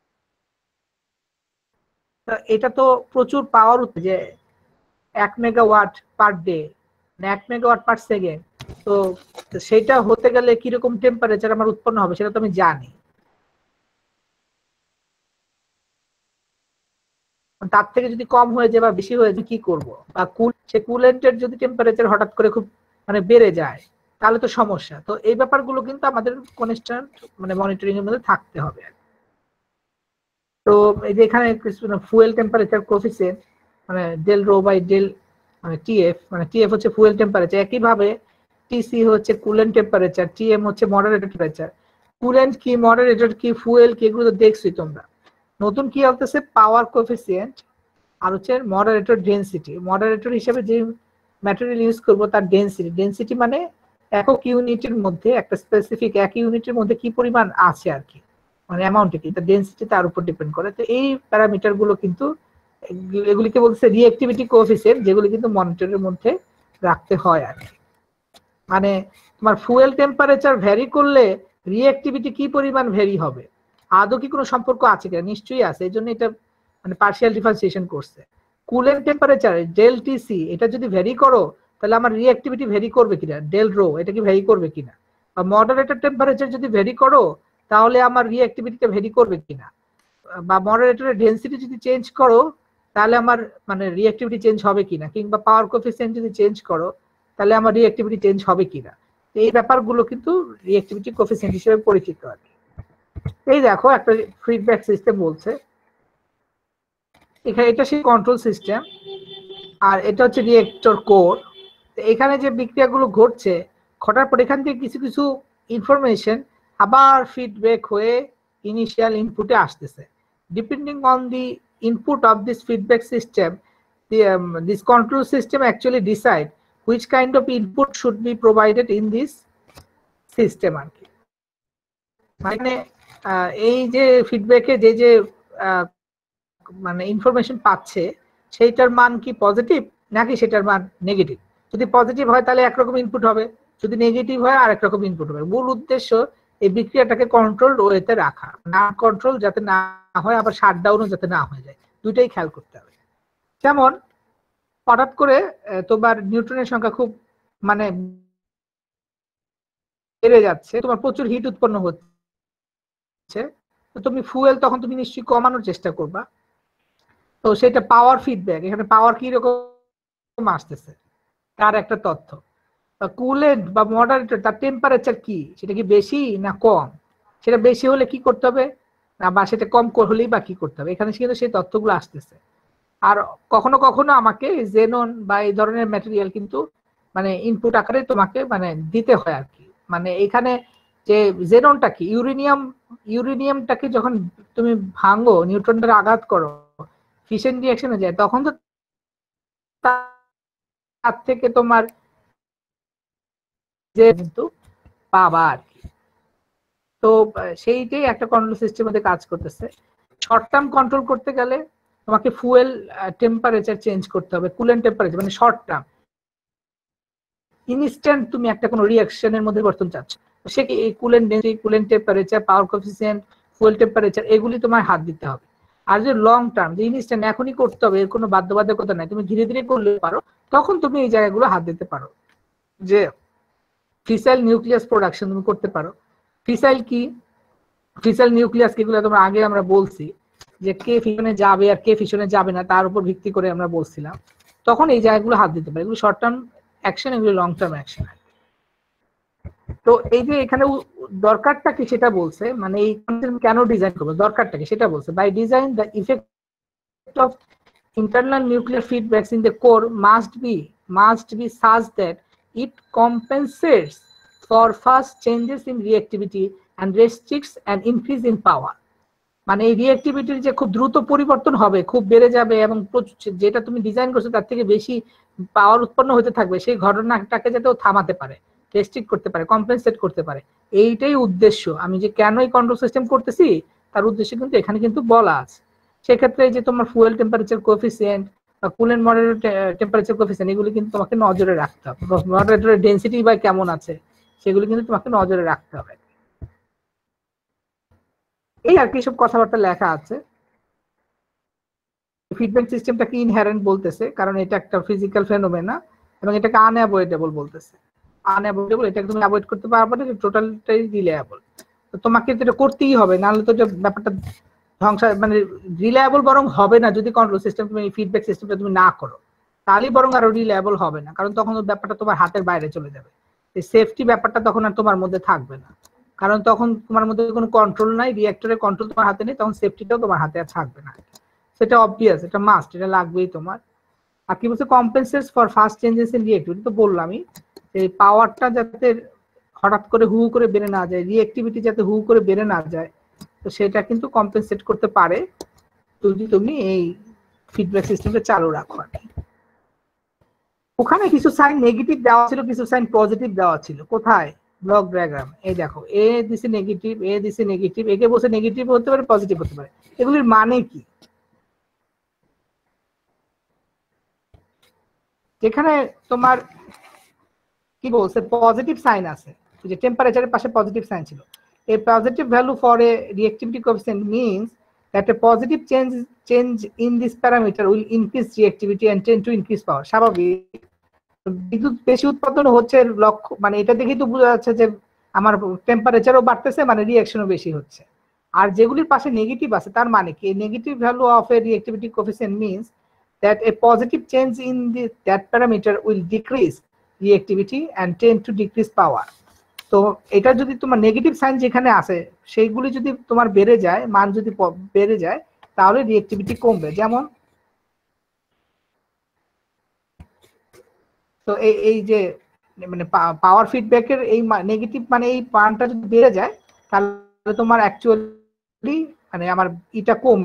এটা তো প্রচুর পাওয়ার উঠছে, যে 1 megawatt per day, 1 megawatt per second. তো সেটা হতে গেলে কিরকম টেম্পারেচার আমার উৎপন্ন হবে সেটা তো আমি জানি। তার থেকে যদি কম হয়ে যায় বা বেশি হয়ে যায় কি করব, বা কুলেন্টের যদি টেম্পারেচার হঠাৎ করে খুব মানে বেড়ে যায়, তাহলে তো সমস্যা। তো এই ব্যাপারগুলো কিন্তু আমাদের কনস্ট্যান্ট মানে মনিটরিং এর মধ্যে থাকতে হবে। তো এই যে এখানে ফুয়েল টেম্পারেচার কোএফিসিয়েন্ট মানে ডেল রো বাই ডেল মানে টিএফ, মানে টিএফ হচ্ছে ফুয়েল টেম্পারেচার, একইভাবে টিসি হচ্ছে কুলেন্ট টেম্পারেচার, টিএম হচ্ছে মডারেটর টেম্পারেচার। কুলেন্ট কি, মডারেটর কি, ফুয়েল কি, এগুলো তো দেখছোই তোমরা। নতুন কি বলতেছে, পাওয়ার কোএফিসিয়েন্ট আর হচ্ছে মডারেটর ডেনসিটি। মডারেটর হিসেবে যে ম্যাটেরিয়াল ইউজ করব তার ডেনসিটি, ডেনসিটি মানে একক ইউনিটের মধ্যে একটা স্পেসিফিক এক ইউনিটের মধ্যে কি পরিমাণ আছে আর কি, মানে অ্যামাউন্ট কি, এটা ডেনসিটি তার উপর ডিপেন্ড করে। তো এই প্যারামিটার গুলো কিন্তু এগুলিকে বলছে রিঅ্যাক্টিভিটি কোএফিসিয়েন্ট, যেগুলো কিন্তু মনিটরের মধ্যে রাখতে হয় আর কি। মানে তোমার ফুয়েল টেম্পারেচার ভ্যারি করলে রিঅ্যাক্টিভিটি কি পরিমাণ ভ্যারি হবে, আদৌ কি কোনো সম্পর্ক আছে কিনা, নিশ্চয়ই আছে, এই জন্য এটা মানে পার্শিয়াল ডিফারেন্সিয়েশন করছে। কুলেন্ট টেম্পারেচার ডেল টিসি এটা যদি ভ্যারি করো, তাহলে আমার রিঅ্যাক্টিভিটি ভ্যারি করবে কিনা, ডেল রো এটা কি ভ্যারি করবে কিনা। বা মডারেটর টেম্পারেচার যদি ভ্যারি করো, তাহলে আমার রিঅ্যাক্টিভিটিটা ভ্যারি করবে কিনা। বা মডারেটরের ডেনসিটি যদি চেঞ্জ করো, তাহলে আমার মানে রিঅ্যাক্টিভিটি চেঞ্জ হবে কিনা। কিংবা পাওয়ার কোএফিসিয়েন্ট যদি চেঞ্জ করো, তাহলে আমার রিঅ্যাক্টিভিটি চেঞ্জ হবে কিনা। এই ব্যাপারগুলো কিন্তু রিঅ্যাক্টিভিটি কোএফিসিয়েন্ট হিসেবে পরিচিত আর কি। এই দেখো একটা ফিডব্যাক সিস্টেম বলছে এখানে, এটা সেই কন্ট্রোল সিস্টেম, আর এটা হচ্ছে রিঅ্যাক্টর কোর। এখানে যে বিক্রিয়াগুলো ঘটছে, ঘটার পর এখান থেকে কিছু কিছু ইনফরমেশন আবার ফিডব্যাক হয়ে ইনিশিয়াল ইনপুটে আসতেছে। Depending on the input of this feedback system, this control system actually decide which kind of input should be provided in this system আর কি। মানে এই যে ফিডব্যাকে যে যে মানে ইনফরমেশন পাচ্ছে, সেইটার মান কি পজিটিভ নাকি সেটার মান নেগেটিভ। যদি পজিটিভ হয় তাহলে একরকম ইনপুট হবে, যদি নেগেটিভ হয় আর একরকম ইনপুট হবে। মূল উদ্দেশ্য এই বিক্রিয়াটাকে কন্ট্রোল ওয়েতে রাখা, না কন্ট্রোল যাতে না হয়, আবার শাটডাউনও যাতে না হয়ে যায়, দুইটাই খেয়াল করতে হবে। যেমন হঠাৎ করে তোমার নিউট্রনের সংখ্যা খুব মানে বেড়ে যাচ্ছে, তোমার প্রচুর হিট উৎপন্ন হচ্ছে, তো তুমি ফুয়েল তখন তুমি নিশ্চয়ই কমানোর চেষ্টা করবা। তো সেটা পাওয়ার ফিডব্যাক, এখানে পাওয়ার কি রকম আসতেছে তার একটা তথ্য। কুলেন্ট বা মডারেটর তার টেম্পারেচার কি, সেটা কি বেশি না কম, সেটা বেশি হলে কি করতে হবে, বা সেটা কম হলেই বা কি করতে হবে, এখানে কিন্তু সেই তথ্যগুলো আসতেছে। আর কখনো কখনো আমাকে জেনন বা এই ধরনের ম্যাটেরিয়াল কিন্তু মানে ইনপুট আকারে তোমাকে মানে দিতে হয় আর কি। মানে এখানে যে জেননটা কি, ইউরেনিয়ামটাকে যখন তুমি ভাঙো, নিউট্রনটার আঘাত করো, ফিশন রিঅ্যাকশনে যায়, তখন তো তার থেকে তোমার যে কিন্তু পাবা আর কি। তো সেইটাই একটা কন্ট্রোল সিস্টেমের মধ্যে কাজ করতেছে। শর্ট টার্ম কন্ট্রোল করতে গেলে তোমাকে ফুয়েল টেম্পারেচার চেঞ্জ করতে হবে, কুলেন্ট টেম্পারেচার, মানে শর্ট টার্ম ইনস্ট্যান্ট তুমি একটা কোনো রিঅ্যাকশনের মধ্যে পরিবর্তন চাচ্ছ, সে কি এই coolant density, coolant temperature, power coefficient, fuel temperature, এগুলি তোমার হাত দিতে হবে। আর যে লং টার্ম, যে ইনস্ট্যান্ট এখনই করতে হবে, এর কোনো বাধ্যবাধকতা নাই, তুমি ধীরে ধীরে করলে পারো, তখন তুমি এই জায়গাগুলো হাত দিতে পারো। যে ফিসাইল নিউক্লিয়াস প্রোডাকশন তুমি করতে পারো। ফিসাইল কি, ফিসাইল নিউক্লিয়াস কি, এগুলো তোমরা আগে আমরা বলছি যে কে ফিশনে যাবে আর কে ফিশনে যাবে না, তার উপর ভিত্তি করে আমরা বলছিলাম। তখন এই জায়গাগুলো হাত দিতে পারে, এগুলো শর্ট টার্ম অ্যাকশন, এগুলো লং টার্ম অ্যাকশন। তো এই যে এখানে দরকারটা কি সেটা বলছে, মানে এই কেন ডিজাইন করবো, দরকারটা কি সেটা বলছে। By design the effect of internal nuclear feedbacks in the core must be such that it compensates for fast changes in reactivity and restricts an increase in power. মানে এই রিঅ্যাক্টিভিটির যে খুব দ্রুত পরিবর্তন হবে, খুব বেড়ে যাবে, এবং যেটা তুমি ডিজাইন করছো তার থেকে বেশি পাওয়ার উৎপন্ন হতে থাকবে, সেই ঘটনাটাকে যাতে ও থামাতে পারে, রেস্ট্রিক্ট করতে পারে, কম্পেনসেট করতে পারে। এইটাই উদ্দেশ্য। আমি যে কেন এই কন্ট্রোল সিস্টেম করতেছি তার উদ্দেশ্য কিন্তু এখানে কিন্তু বলা আছে। সেক্ষেত্রে যে তোমার ফুয়েল টেম্পারেচার কোএফিসিয়েন্ট বা কুলেন্ট মডারেট টেম্পারেচার কোএফিসিয়েন্ট, এগুলো কিন্তু তোমাকে নজরে রাখতে হবে। মডারেটরের ডেনসিটি বা কেমন আছে সেগুলো কিন্তু তোমাকে নজরে রাখতে হবে। এই আর কি সব কথাবার্তা লেখা আছে। ফিডব্যাক সিস্টেমটা কি ইনহেরেন্ট বলতেছে, কারণ এটা একটা ফিজিক্যাল ফেনোমেনা, এবং এটাকে আনঅ্যাভয়েডেবল বলতেছে। আনঅ্যাভয়েডেবল, এটা তুমি অ্যাভয়েড করতে পারবে না, টোটালটাই রিলায়েবল। তো তোমাকে এটা করতেই হবে, নাহলে তো ব্যাপারটা ধ্বংস, মানে রিলায়েবল বরং হবে না যদি কন্ট্রোল সিস্টেম, তুমি ফিডব্যাক সিস্টেমটা তুমি না করো, তাহলেই বরং আরো রিলায়েবল হবে না, কারণ তখন ব্যাপারটা তোমার হাতের বাইরে চলে যাবে। এই সেফটি ব্যাপারটা তখন আর তোমার মধ্যে থাকবে না, কারণ তখন তোমার মধ্যে কোনো কন্ট্রোল নাই, রিঅ্যাক্টরের কন্ট্রোল তোমার হাতে নেই, তখন সেফটিটাও তোমার হাতে আর থাকবে না। সেটা অবভিয়াস, এটা মাস্ট, এটা লাগবেই তোমার। আর কি বলছে, compensates for fast changes in reactivity, তো বললামই এই পাওয়ারটা যাতে হঠাৎ করে হু করে বেড়ে না যায়, রিঅ্যাক্টিভিটি যাতে হু করে বেড়ে না যায়, তো সেটা কিন্তু কম্পেনসেট করতে পারে যদি তুমি এই ফিডব্যাক সিস্টেমটা চালু রাখো। ওখানে কিছু সাইন নেগেটিভ দেওয়া ছিল, কিছু সাইন পজিটিভ দেওয়া ছিল। কোথায়? Block diagram. এই দেখো, এ দিছে নেগেটিভ, এ দিছে নেগেটিভ, একে বসে নেগেটিভ হতে পারে, পজিটিভ হতে পারে। এগুলির মানে কি? যেখানে তোমার কি বলছে, পজিটিভ সাইন আছে, যে টেম্পারেচারের পাশে পজিটিভ সাইন ছিল, a positive value for a reactivity coefficient means that a positive change in this parameter will increase reactivity and tend to increase power. স্বাভাবিক, বিদ্যুৎ বেশি উৎপাদন হচ্ছে লক্ষ্য, মানে এটা দেখেই তো বোঝা যাচ্ছে যে আমার টেম্পারেচারও বাড়তেছে, মানে রিঅ্যাকশনও বেশি হচ্ছে। আর যেগুলির পাশে নেগেটিভ আছে তার মানে কি, negative value of a reactivity coefficient means that a positive change in that parameter will decrease reactivity and tend to decrease power. তো এটা যদি তোমার নেগেটিভ সাইন যেখানে আছে সেইগুলি যদি তোমার বেড়ে যায়, মান যদি বেড়ে যায়, তাহলে রিঅ্যাক্টিভিটি কমবে। যেমন তো এই যে মানে পাওয়ার ফিডব্যাকের এই নেগেটিভ, মানে এই মানটা যদি বেড়ে যায়, তাহলে তোমার অ্যাকচুয়ালি মানে আমার এটা কম,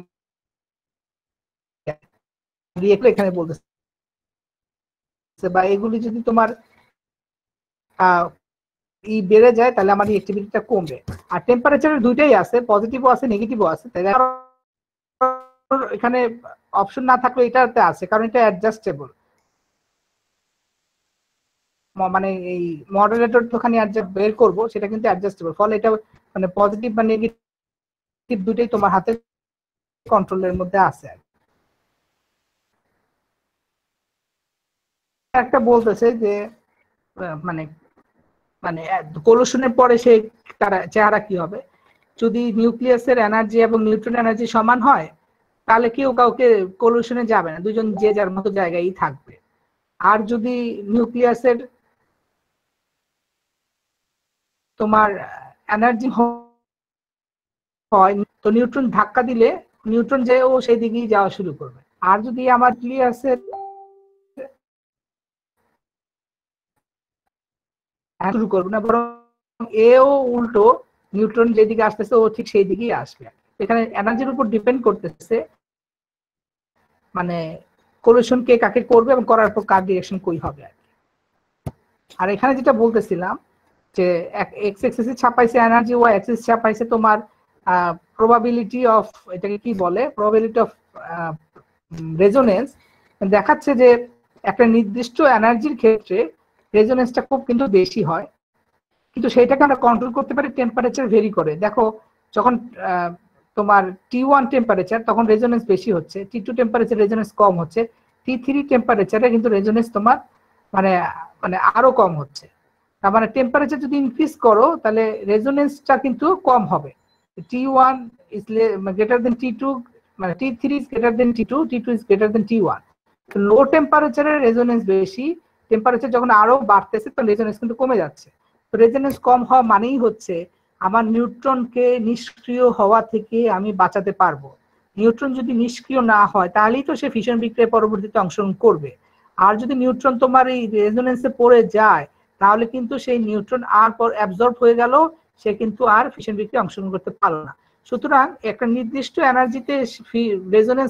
এখানে বলতেছে, বা এগুলি যদি তোমার বেড়ে যায় তাহলে আমার রিঅ্যাক্টিভিটিটা কমবে। আর টেম্পারেচারের দুইটাই আছে, পজিটিভও আছে নেগেটিভও আছে, তাই এখানে অপশন না থাকলে এটাতে আছে, কারণ এটা অ্যাডজাস্টেবল। মানে এই মডারেটর যখন বের করব সেটা কিন্তু অ্যাডজাস্টেবল, ফলে এটা মানে পজিটিভ বা নেগেটিভ দুইটাই তোমার হাতে কন্ট্রোলের মধ্যে আছে। একটা বলতেছে যে মানে মানে কোলিশনের পরে সেই চেহারা কি হবে, যদি নিউক্লিয়াসের এনার্জি এবং নিউট্রন এনার্জি সমান হয় তাহলে কেউ কাউকে কোলিশনে যাবে না, দুজন যে যার মতো জায়গায় থাকবে। আর যদি নিউক্লিয়াসের তোমার এনার্জি হয়, তো নিউট্রন ধাক্কা দিলে নিউট্রন যে ও সেই দিকেই যাওয়া শুরু করবে, আর যদি আমার নিউক্লিয়াসের শুরু করবো না, বরং এও উল্টো নিউট্রন যেদিকে আসতেছে ও ঠিক সেই দিকেই আসবে। এখানে এনার্জির উপর ডিপেন্ড করতেছে মানে কোলিশন কে কাকে করবে এবং করার পর কার ডিরেকশন কই হবে। আর এখানে যেটা বলতেছিলাম যে এক্স এক্সিস ছাপাইছে এনার্জি, ওয়াই এক্সিস ছাপাইছে তোমার প্রবাবিলিটি অফ, এটাকে কি বলে, প্রবাবিলিটি অফ রেজোনেন্স। দেখাচ্ছে যে একটা নির্দিষ্ট এনার্জির ক্ষেত্রে রেজোনেন্সটা খুব কিন্তু বেশি হয়, কিন্তু সেইটাকে আমরা কন্ট্রোল করতে পারি টেম্পারেচার ভেরি করে। দেখো যখন তোমার T1 টেম্পারেচার তখন রেজোনেন্স বেশি হচ্ছে, T2 টেম্পারেচার রেজোনেন্স কম হচ্ছে, T3 টেম্পারেচারে কিন্তু রেজোনেন্স তোমার মানে মানে আরো কম হচ্ছে। তার মানে টেম্পারেচার যদি ইনক্রিজ করো তাহলে রেজোনেন্সটা কিন্তু কম হবে। T1 is greater than T2, মানে T3 is greater than T2, T2 is greater than T1। Low টেম্পারেচারের রেজোনেন্স বেশি, টেম্পারেচার যখন আরো বাড়তেছে তখন রেজোনেন্স কিন্তু কমে যাচ্ছে। তো রেজোনেন্স কম হওয়া মানেই হচ্ছে আমার নিউট্রনকে নিষ্ক্রিয় হওয়া থেকে আমি বাঁচাতে পারবো। নিউট্রন যদি নিষ্ক্রিয় না হয় তাহলেই তো সে ফিশন বিক্রিয়ায় পরবর্তীতে অংশগ্রহণ করবে। আর যদি নিউট্রন তোমার এই রেজোনেন্সে পড়ে যায় তাহলে কিন্তু সেই নিউট্রন আর পর অ্যাবজর্ব হয়ে গেল, সে কিন্তু আর ফিশন বিক্রিয়ায় অংশগ্রহণ করতে পারলো না। সুতরাং একটা নির্দিষ্ট এনার্জিতে রেজোনেন্স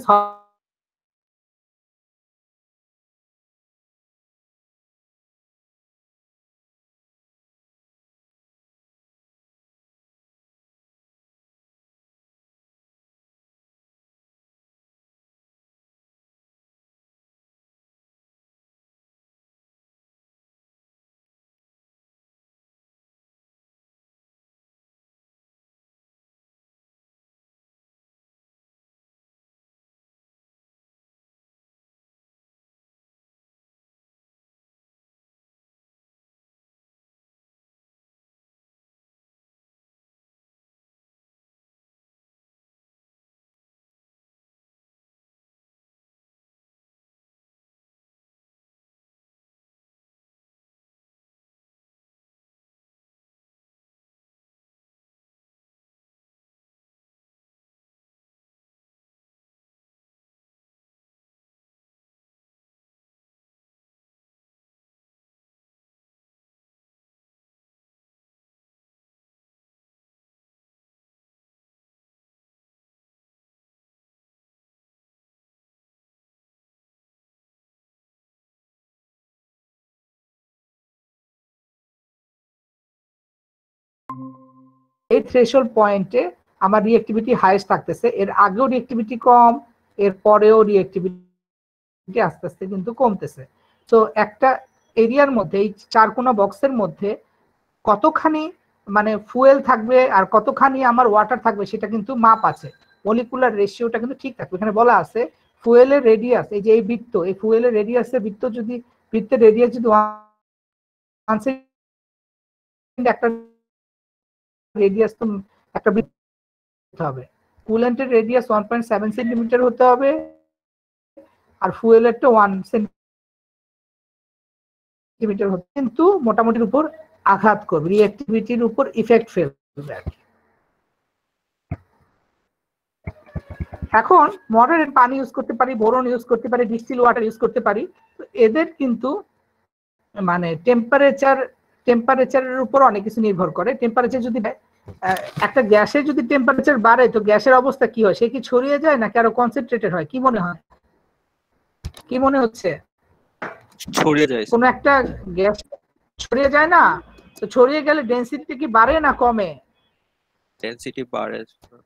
এই থ্রেশহোল্ড পয়েন্টে আমার রিঅ্যাক্টিভিটি হাইয়েস্ট থাকতেছে, এর আগেও রিঅ্যাক্টিভিটি কম, এর পরেও রিঅ্যাক্টিভিটি আস্তে আস্তে কিন্তু কমতেছে। তো একটা এরিয়ার মধ্যে এই চারকোনা বক্সের মধ্যে কতখানি মানে ফুয়েল থাকবে আর কতখানি আমার ওয়াটার থাকবে সেটা কিন্তু মাপ আছে, মলিকুলার রেশিওটা কিন্তু ঠিক থাকবে। এখানে বলা আছে ফুয়েলের রেডিয়াস, এই যে এই বৃত্ত, এই ফুয়েলের রেডিয়াসের বৃত্ত যদি বৃত্তের রেডিয়াস যদি 1 সেকেন্ড, একটা রেডিয়াস তো একটা বৃত্ত হবে, কুলেন্টের রেডিয়াস 1.7 সেন্টিমিটার হতে হবে আর ফুয়েলেরটা 1 সেন্টিমিটার হতে, কিন্তু মোটামুটির উপর আঘাত করবে, রিঅ্যাক্টিভিটির উপর ইফেক্ট ফেলবে আর কি। এখন মডারেট পানি ইউজ করতে পারি, বোরন ইউজ করতে পারি, ডিস্টিল ওয়াটার ইউজ করতে পারি। তো এদের কিন্তু মানে টেম্পারেচারের উপর অনেক কিছু নির্ভর করে। টেম্পারেচার যদি একটা গ্যাসের যদি টেম্পারেচার বাড়ে তো গ্যাসের অবস্থা কি হয়, সে কি ছড়িয়ে যায় নাকি আরো কনসেন্ট্রেটেড হয়, কি মনে হয়, কি মনে হচ্ছে? ছড়িয়ে যায়। কোন একটা গ্যাস ছড়িয়ে যায় না, তো ছড়িয়ে গেলে ডেনসিটি কি বাড়ে না কমে? ডেনসিটি বাড়ে।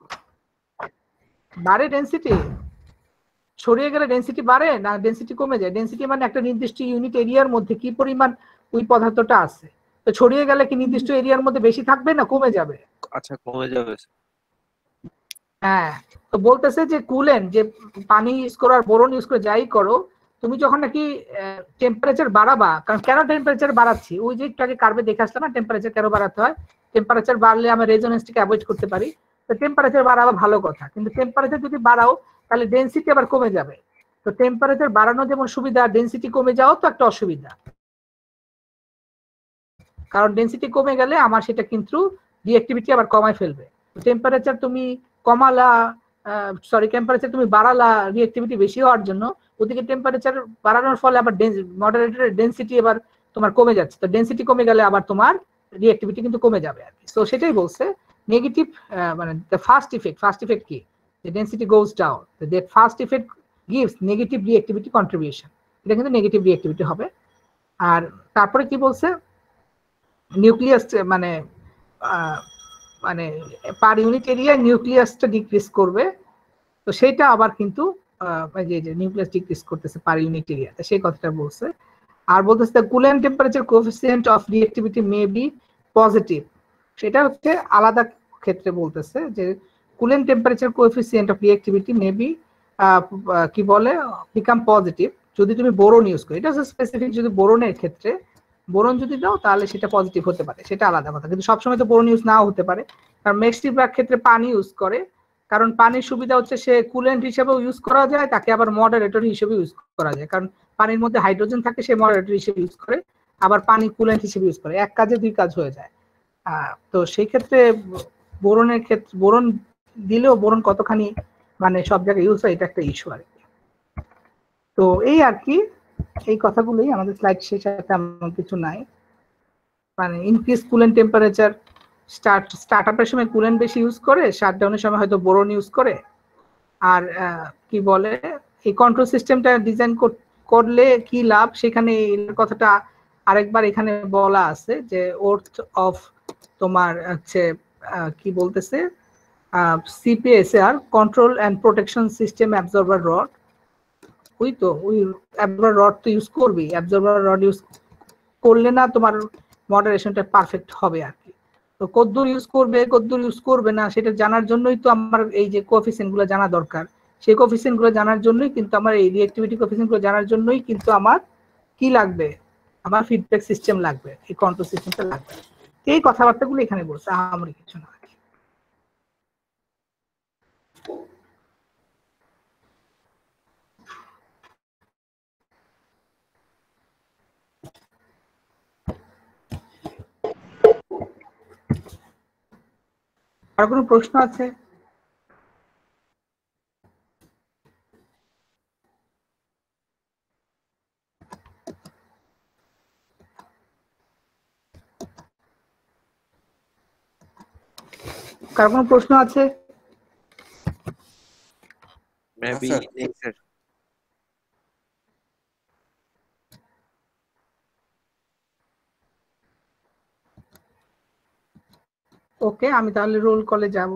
বাড়ে ডেনসিটি, ছড়িয়ে গেলে ডেনসিটি বাড়ে না ডেনসিটি কমে যায়? ডেনসিটি মানে একটা নির্দিষ্ট ইউনিট এরিয়ার মধ্যে কি পরিমাণ ওই পদার্থটা আছে, তো ছড়িয়ে গেলে কি নির্দিষ্ট এরিয়ার মধ্যে বেশি থাকবে না কমে যাবে? আচ্ছা, কমে যাবে। হ্যাঁ, তো বলতেছে যে কুলেন্ট, যে পানি ইউজ করো আর বোরন ইউজ করে যাই করো, তুমি যখন নাকি টেম্পারেচার বাড়াবা, কারণ কেন টেম্পারেচার বাড়াচ্ছি ওই যে একটু আগে কার্ভে দেখে আসলাম না টেম্পারেচার কেন বাড়াতে হয়, টেম্পারেচার বাড়লে আমরা রেজোনেন্সটাকে অ্যাভয়েড করতে পারি। তো টেম্পারেচার বাড়াবা ভালো কথা, কিন্তু টেম্পারেচার যদি বাড়াও তাহলে ডেনসিটি আবার কমে যাবে। তো টেম্পারেচার বাড়ানো যেমন সুবিধা, ডেনসিটি কমে যাওয়া তো একটা অসুবিধা, কারণ ডেনসিটি কমে গেলে আমার সেটা কিন্তু রিঅ্যাক্টিভিটি আবার কমায় ফেলবে। টেম্পারেচার তুমি কমালা সরি টেম্পারেচার তুমি বাড়ালা রিঅ্যাক্টিভিটি বেশি হওয়ার জন্য, ওদিকে টেম্পারেচার বাড়ানোর ফলে আবার মডারেটরের ডেনসিটি এবার তোমার কমে যাচ্ছে, তো ডেনসিটি কমে গেলে আবার তোমার রিঅ্যাক্টিভিটি কিন্তু কমে যাবে আর কি। তো সেটাই বলছে নেগেটিভ, মানে দ্য ফার্স্ট ইফেক্ট কি, the density goes down, that first effect gives negative reactivity contribution, এটা কিন্তু নেগেটিভ রিঅ্যাক্টিভিটি হবে। আর তারপরে কি বলছে, নিউক্লিয়াস মানে মানে পার ইউনিট এরিয়া নিউক্লিয়াসটা ডিক্রিজ করবে, তো সেটা আবার কিন্তু যে নিউক্লিয়াস ডিক্রিজ করতেছে পার ইউনিট এরিয়াতে, সেই কথাটা বলছে। আর বলতেছে the coolant temperature coefficient of reactivity may be positive, সেটা হচ্ছে আলাদা ক্ষেত্রে বলতেছে যে coolant temperature coefficient of reactivity may be কি বলে বিকাম পজিটিভ যদি তুমি বোরন ইউজ করো, এটা হচ্ছে স্পেসিফিক, যদি বোরনের ক্ষেত্রে বোরন যদি দাও তাহলে সেটা পজিটিভ হতে পারে, সেটা আলাদা কথা, কিন্তু সবসময় তো বোরন ইউজ নাও হতে পারে। কারণ মেক্সটিভার ক্ষেত্রে পানি ইউজ করে, কারণ পানির সুবিধা হচ্ছে সে কুলেন্ট হিসেবেও ইউজ করা যায়, তাকে আবার মডারেটর হিসেবে ইউজ করা যায়, কারণ পানির মধ্যে হাইড্রোজেন থাকে, সে মডারেটর হিসেবে ইউজ করে, আবার পানি কুলেন্ট হিসেবে ইউজ করে, এক কাজে দুই কাজ হয়ে যায়। তো সেই ক্ষেত্রে বোরনের ক্ষেত্রে বোরন দিলেও বোরন কতখানি মানে সব জায়গায় ইউজ হয়, এটা একটা ইস্যু আর কি। তো এই আর কি, এই কথাগুলোই আমাদের স্লাইড শেষে তেমন কিছু নাই। মানে ইনক্রিজ কুলেন্ট টেম্পারেচার, স্টার্টআপের সময় কুলেন্ট বেশি ইউজ করে, শাটডাউনের সময় হয়তো বোরন ইউজ করে। আর কি বলে এই কন্ট্রোল সিস্টেমটা ডিজাইন করলে কি লাভ, সেখানে এর কথাটা আরেকবার এখানে বলা আছে যে ওর্থ অফ তোমার হচ্ছে কি বলতেছে CPSR control and protection system absorber rod, ওই অ্যাবজর্বার রড তো ইউজ করবি, অ্যাবজর্বার রড ইউজ করলে না তোমার মডারেশনটা পারফেক্ট হবে আর কি। তো কদ্দূর ইউজ করবে কদ্দূর ইউজ করবে না সেটা জানার জন্যই তো আমার এই যে কোএফিসিয়েন্ট গুলো জানা দরকার, সেই কোএফিসিয়েন্ট গুলো জানার জন্যই কিন্তু আমার এই রিঅ্যাক্টিভিটি কোএফিসিয়েন্ট গুলো জানার জন্যই কিন্তু আমার কি লাগবে, আমার ফিডব্যাক সিস্টেম লাগবে, এই কন্ট্রোল সিস্টেমটা লাগবে। এই কথাবার্তাগুলো এখানে বলছে, আমার কিছু না। আর কোনো প্রশ্ন আছে? কার কোনো প্রশ্ন আছে? Maybe sir. ওকে, আমি তাহলে রোল কলে যাব।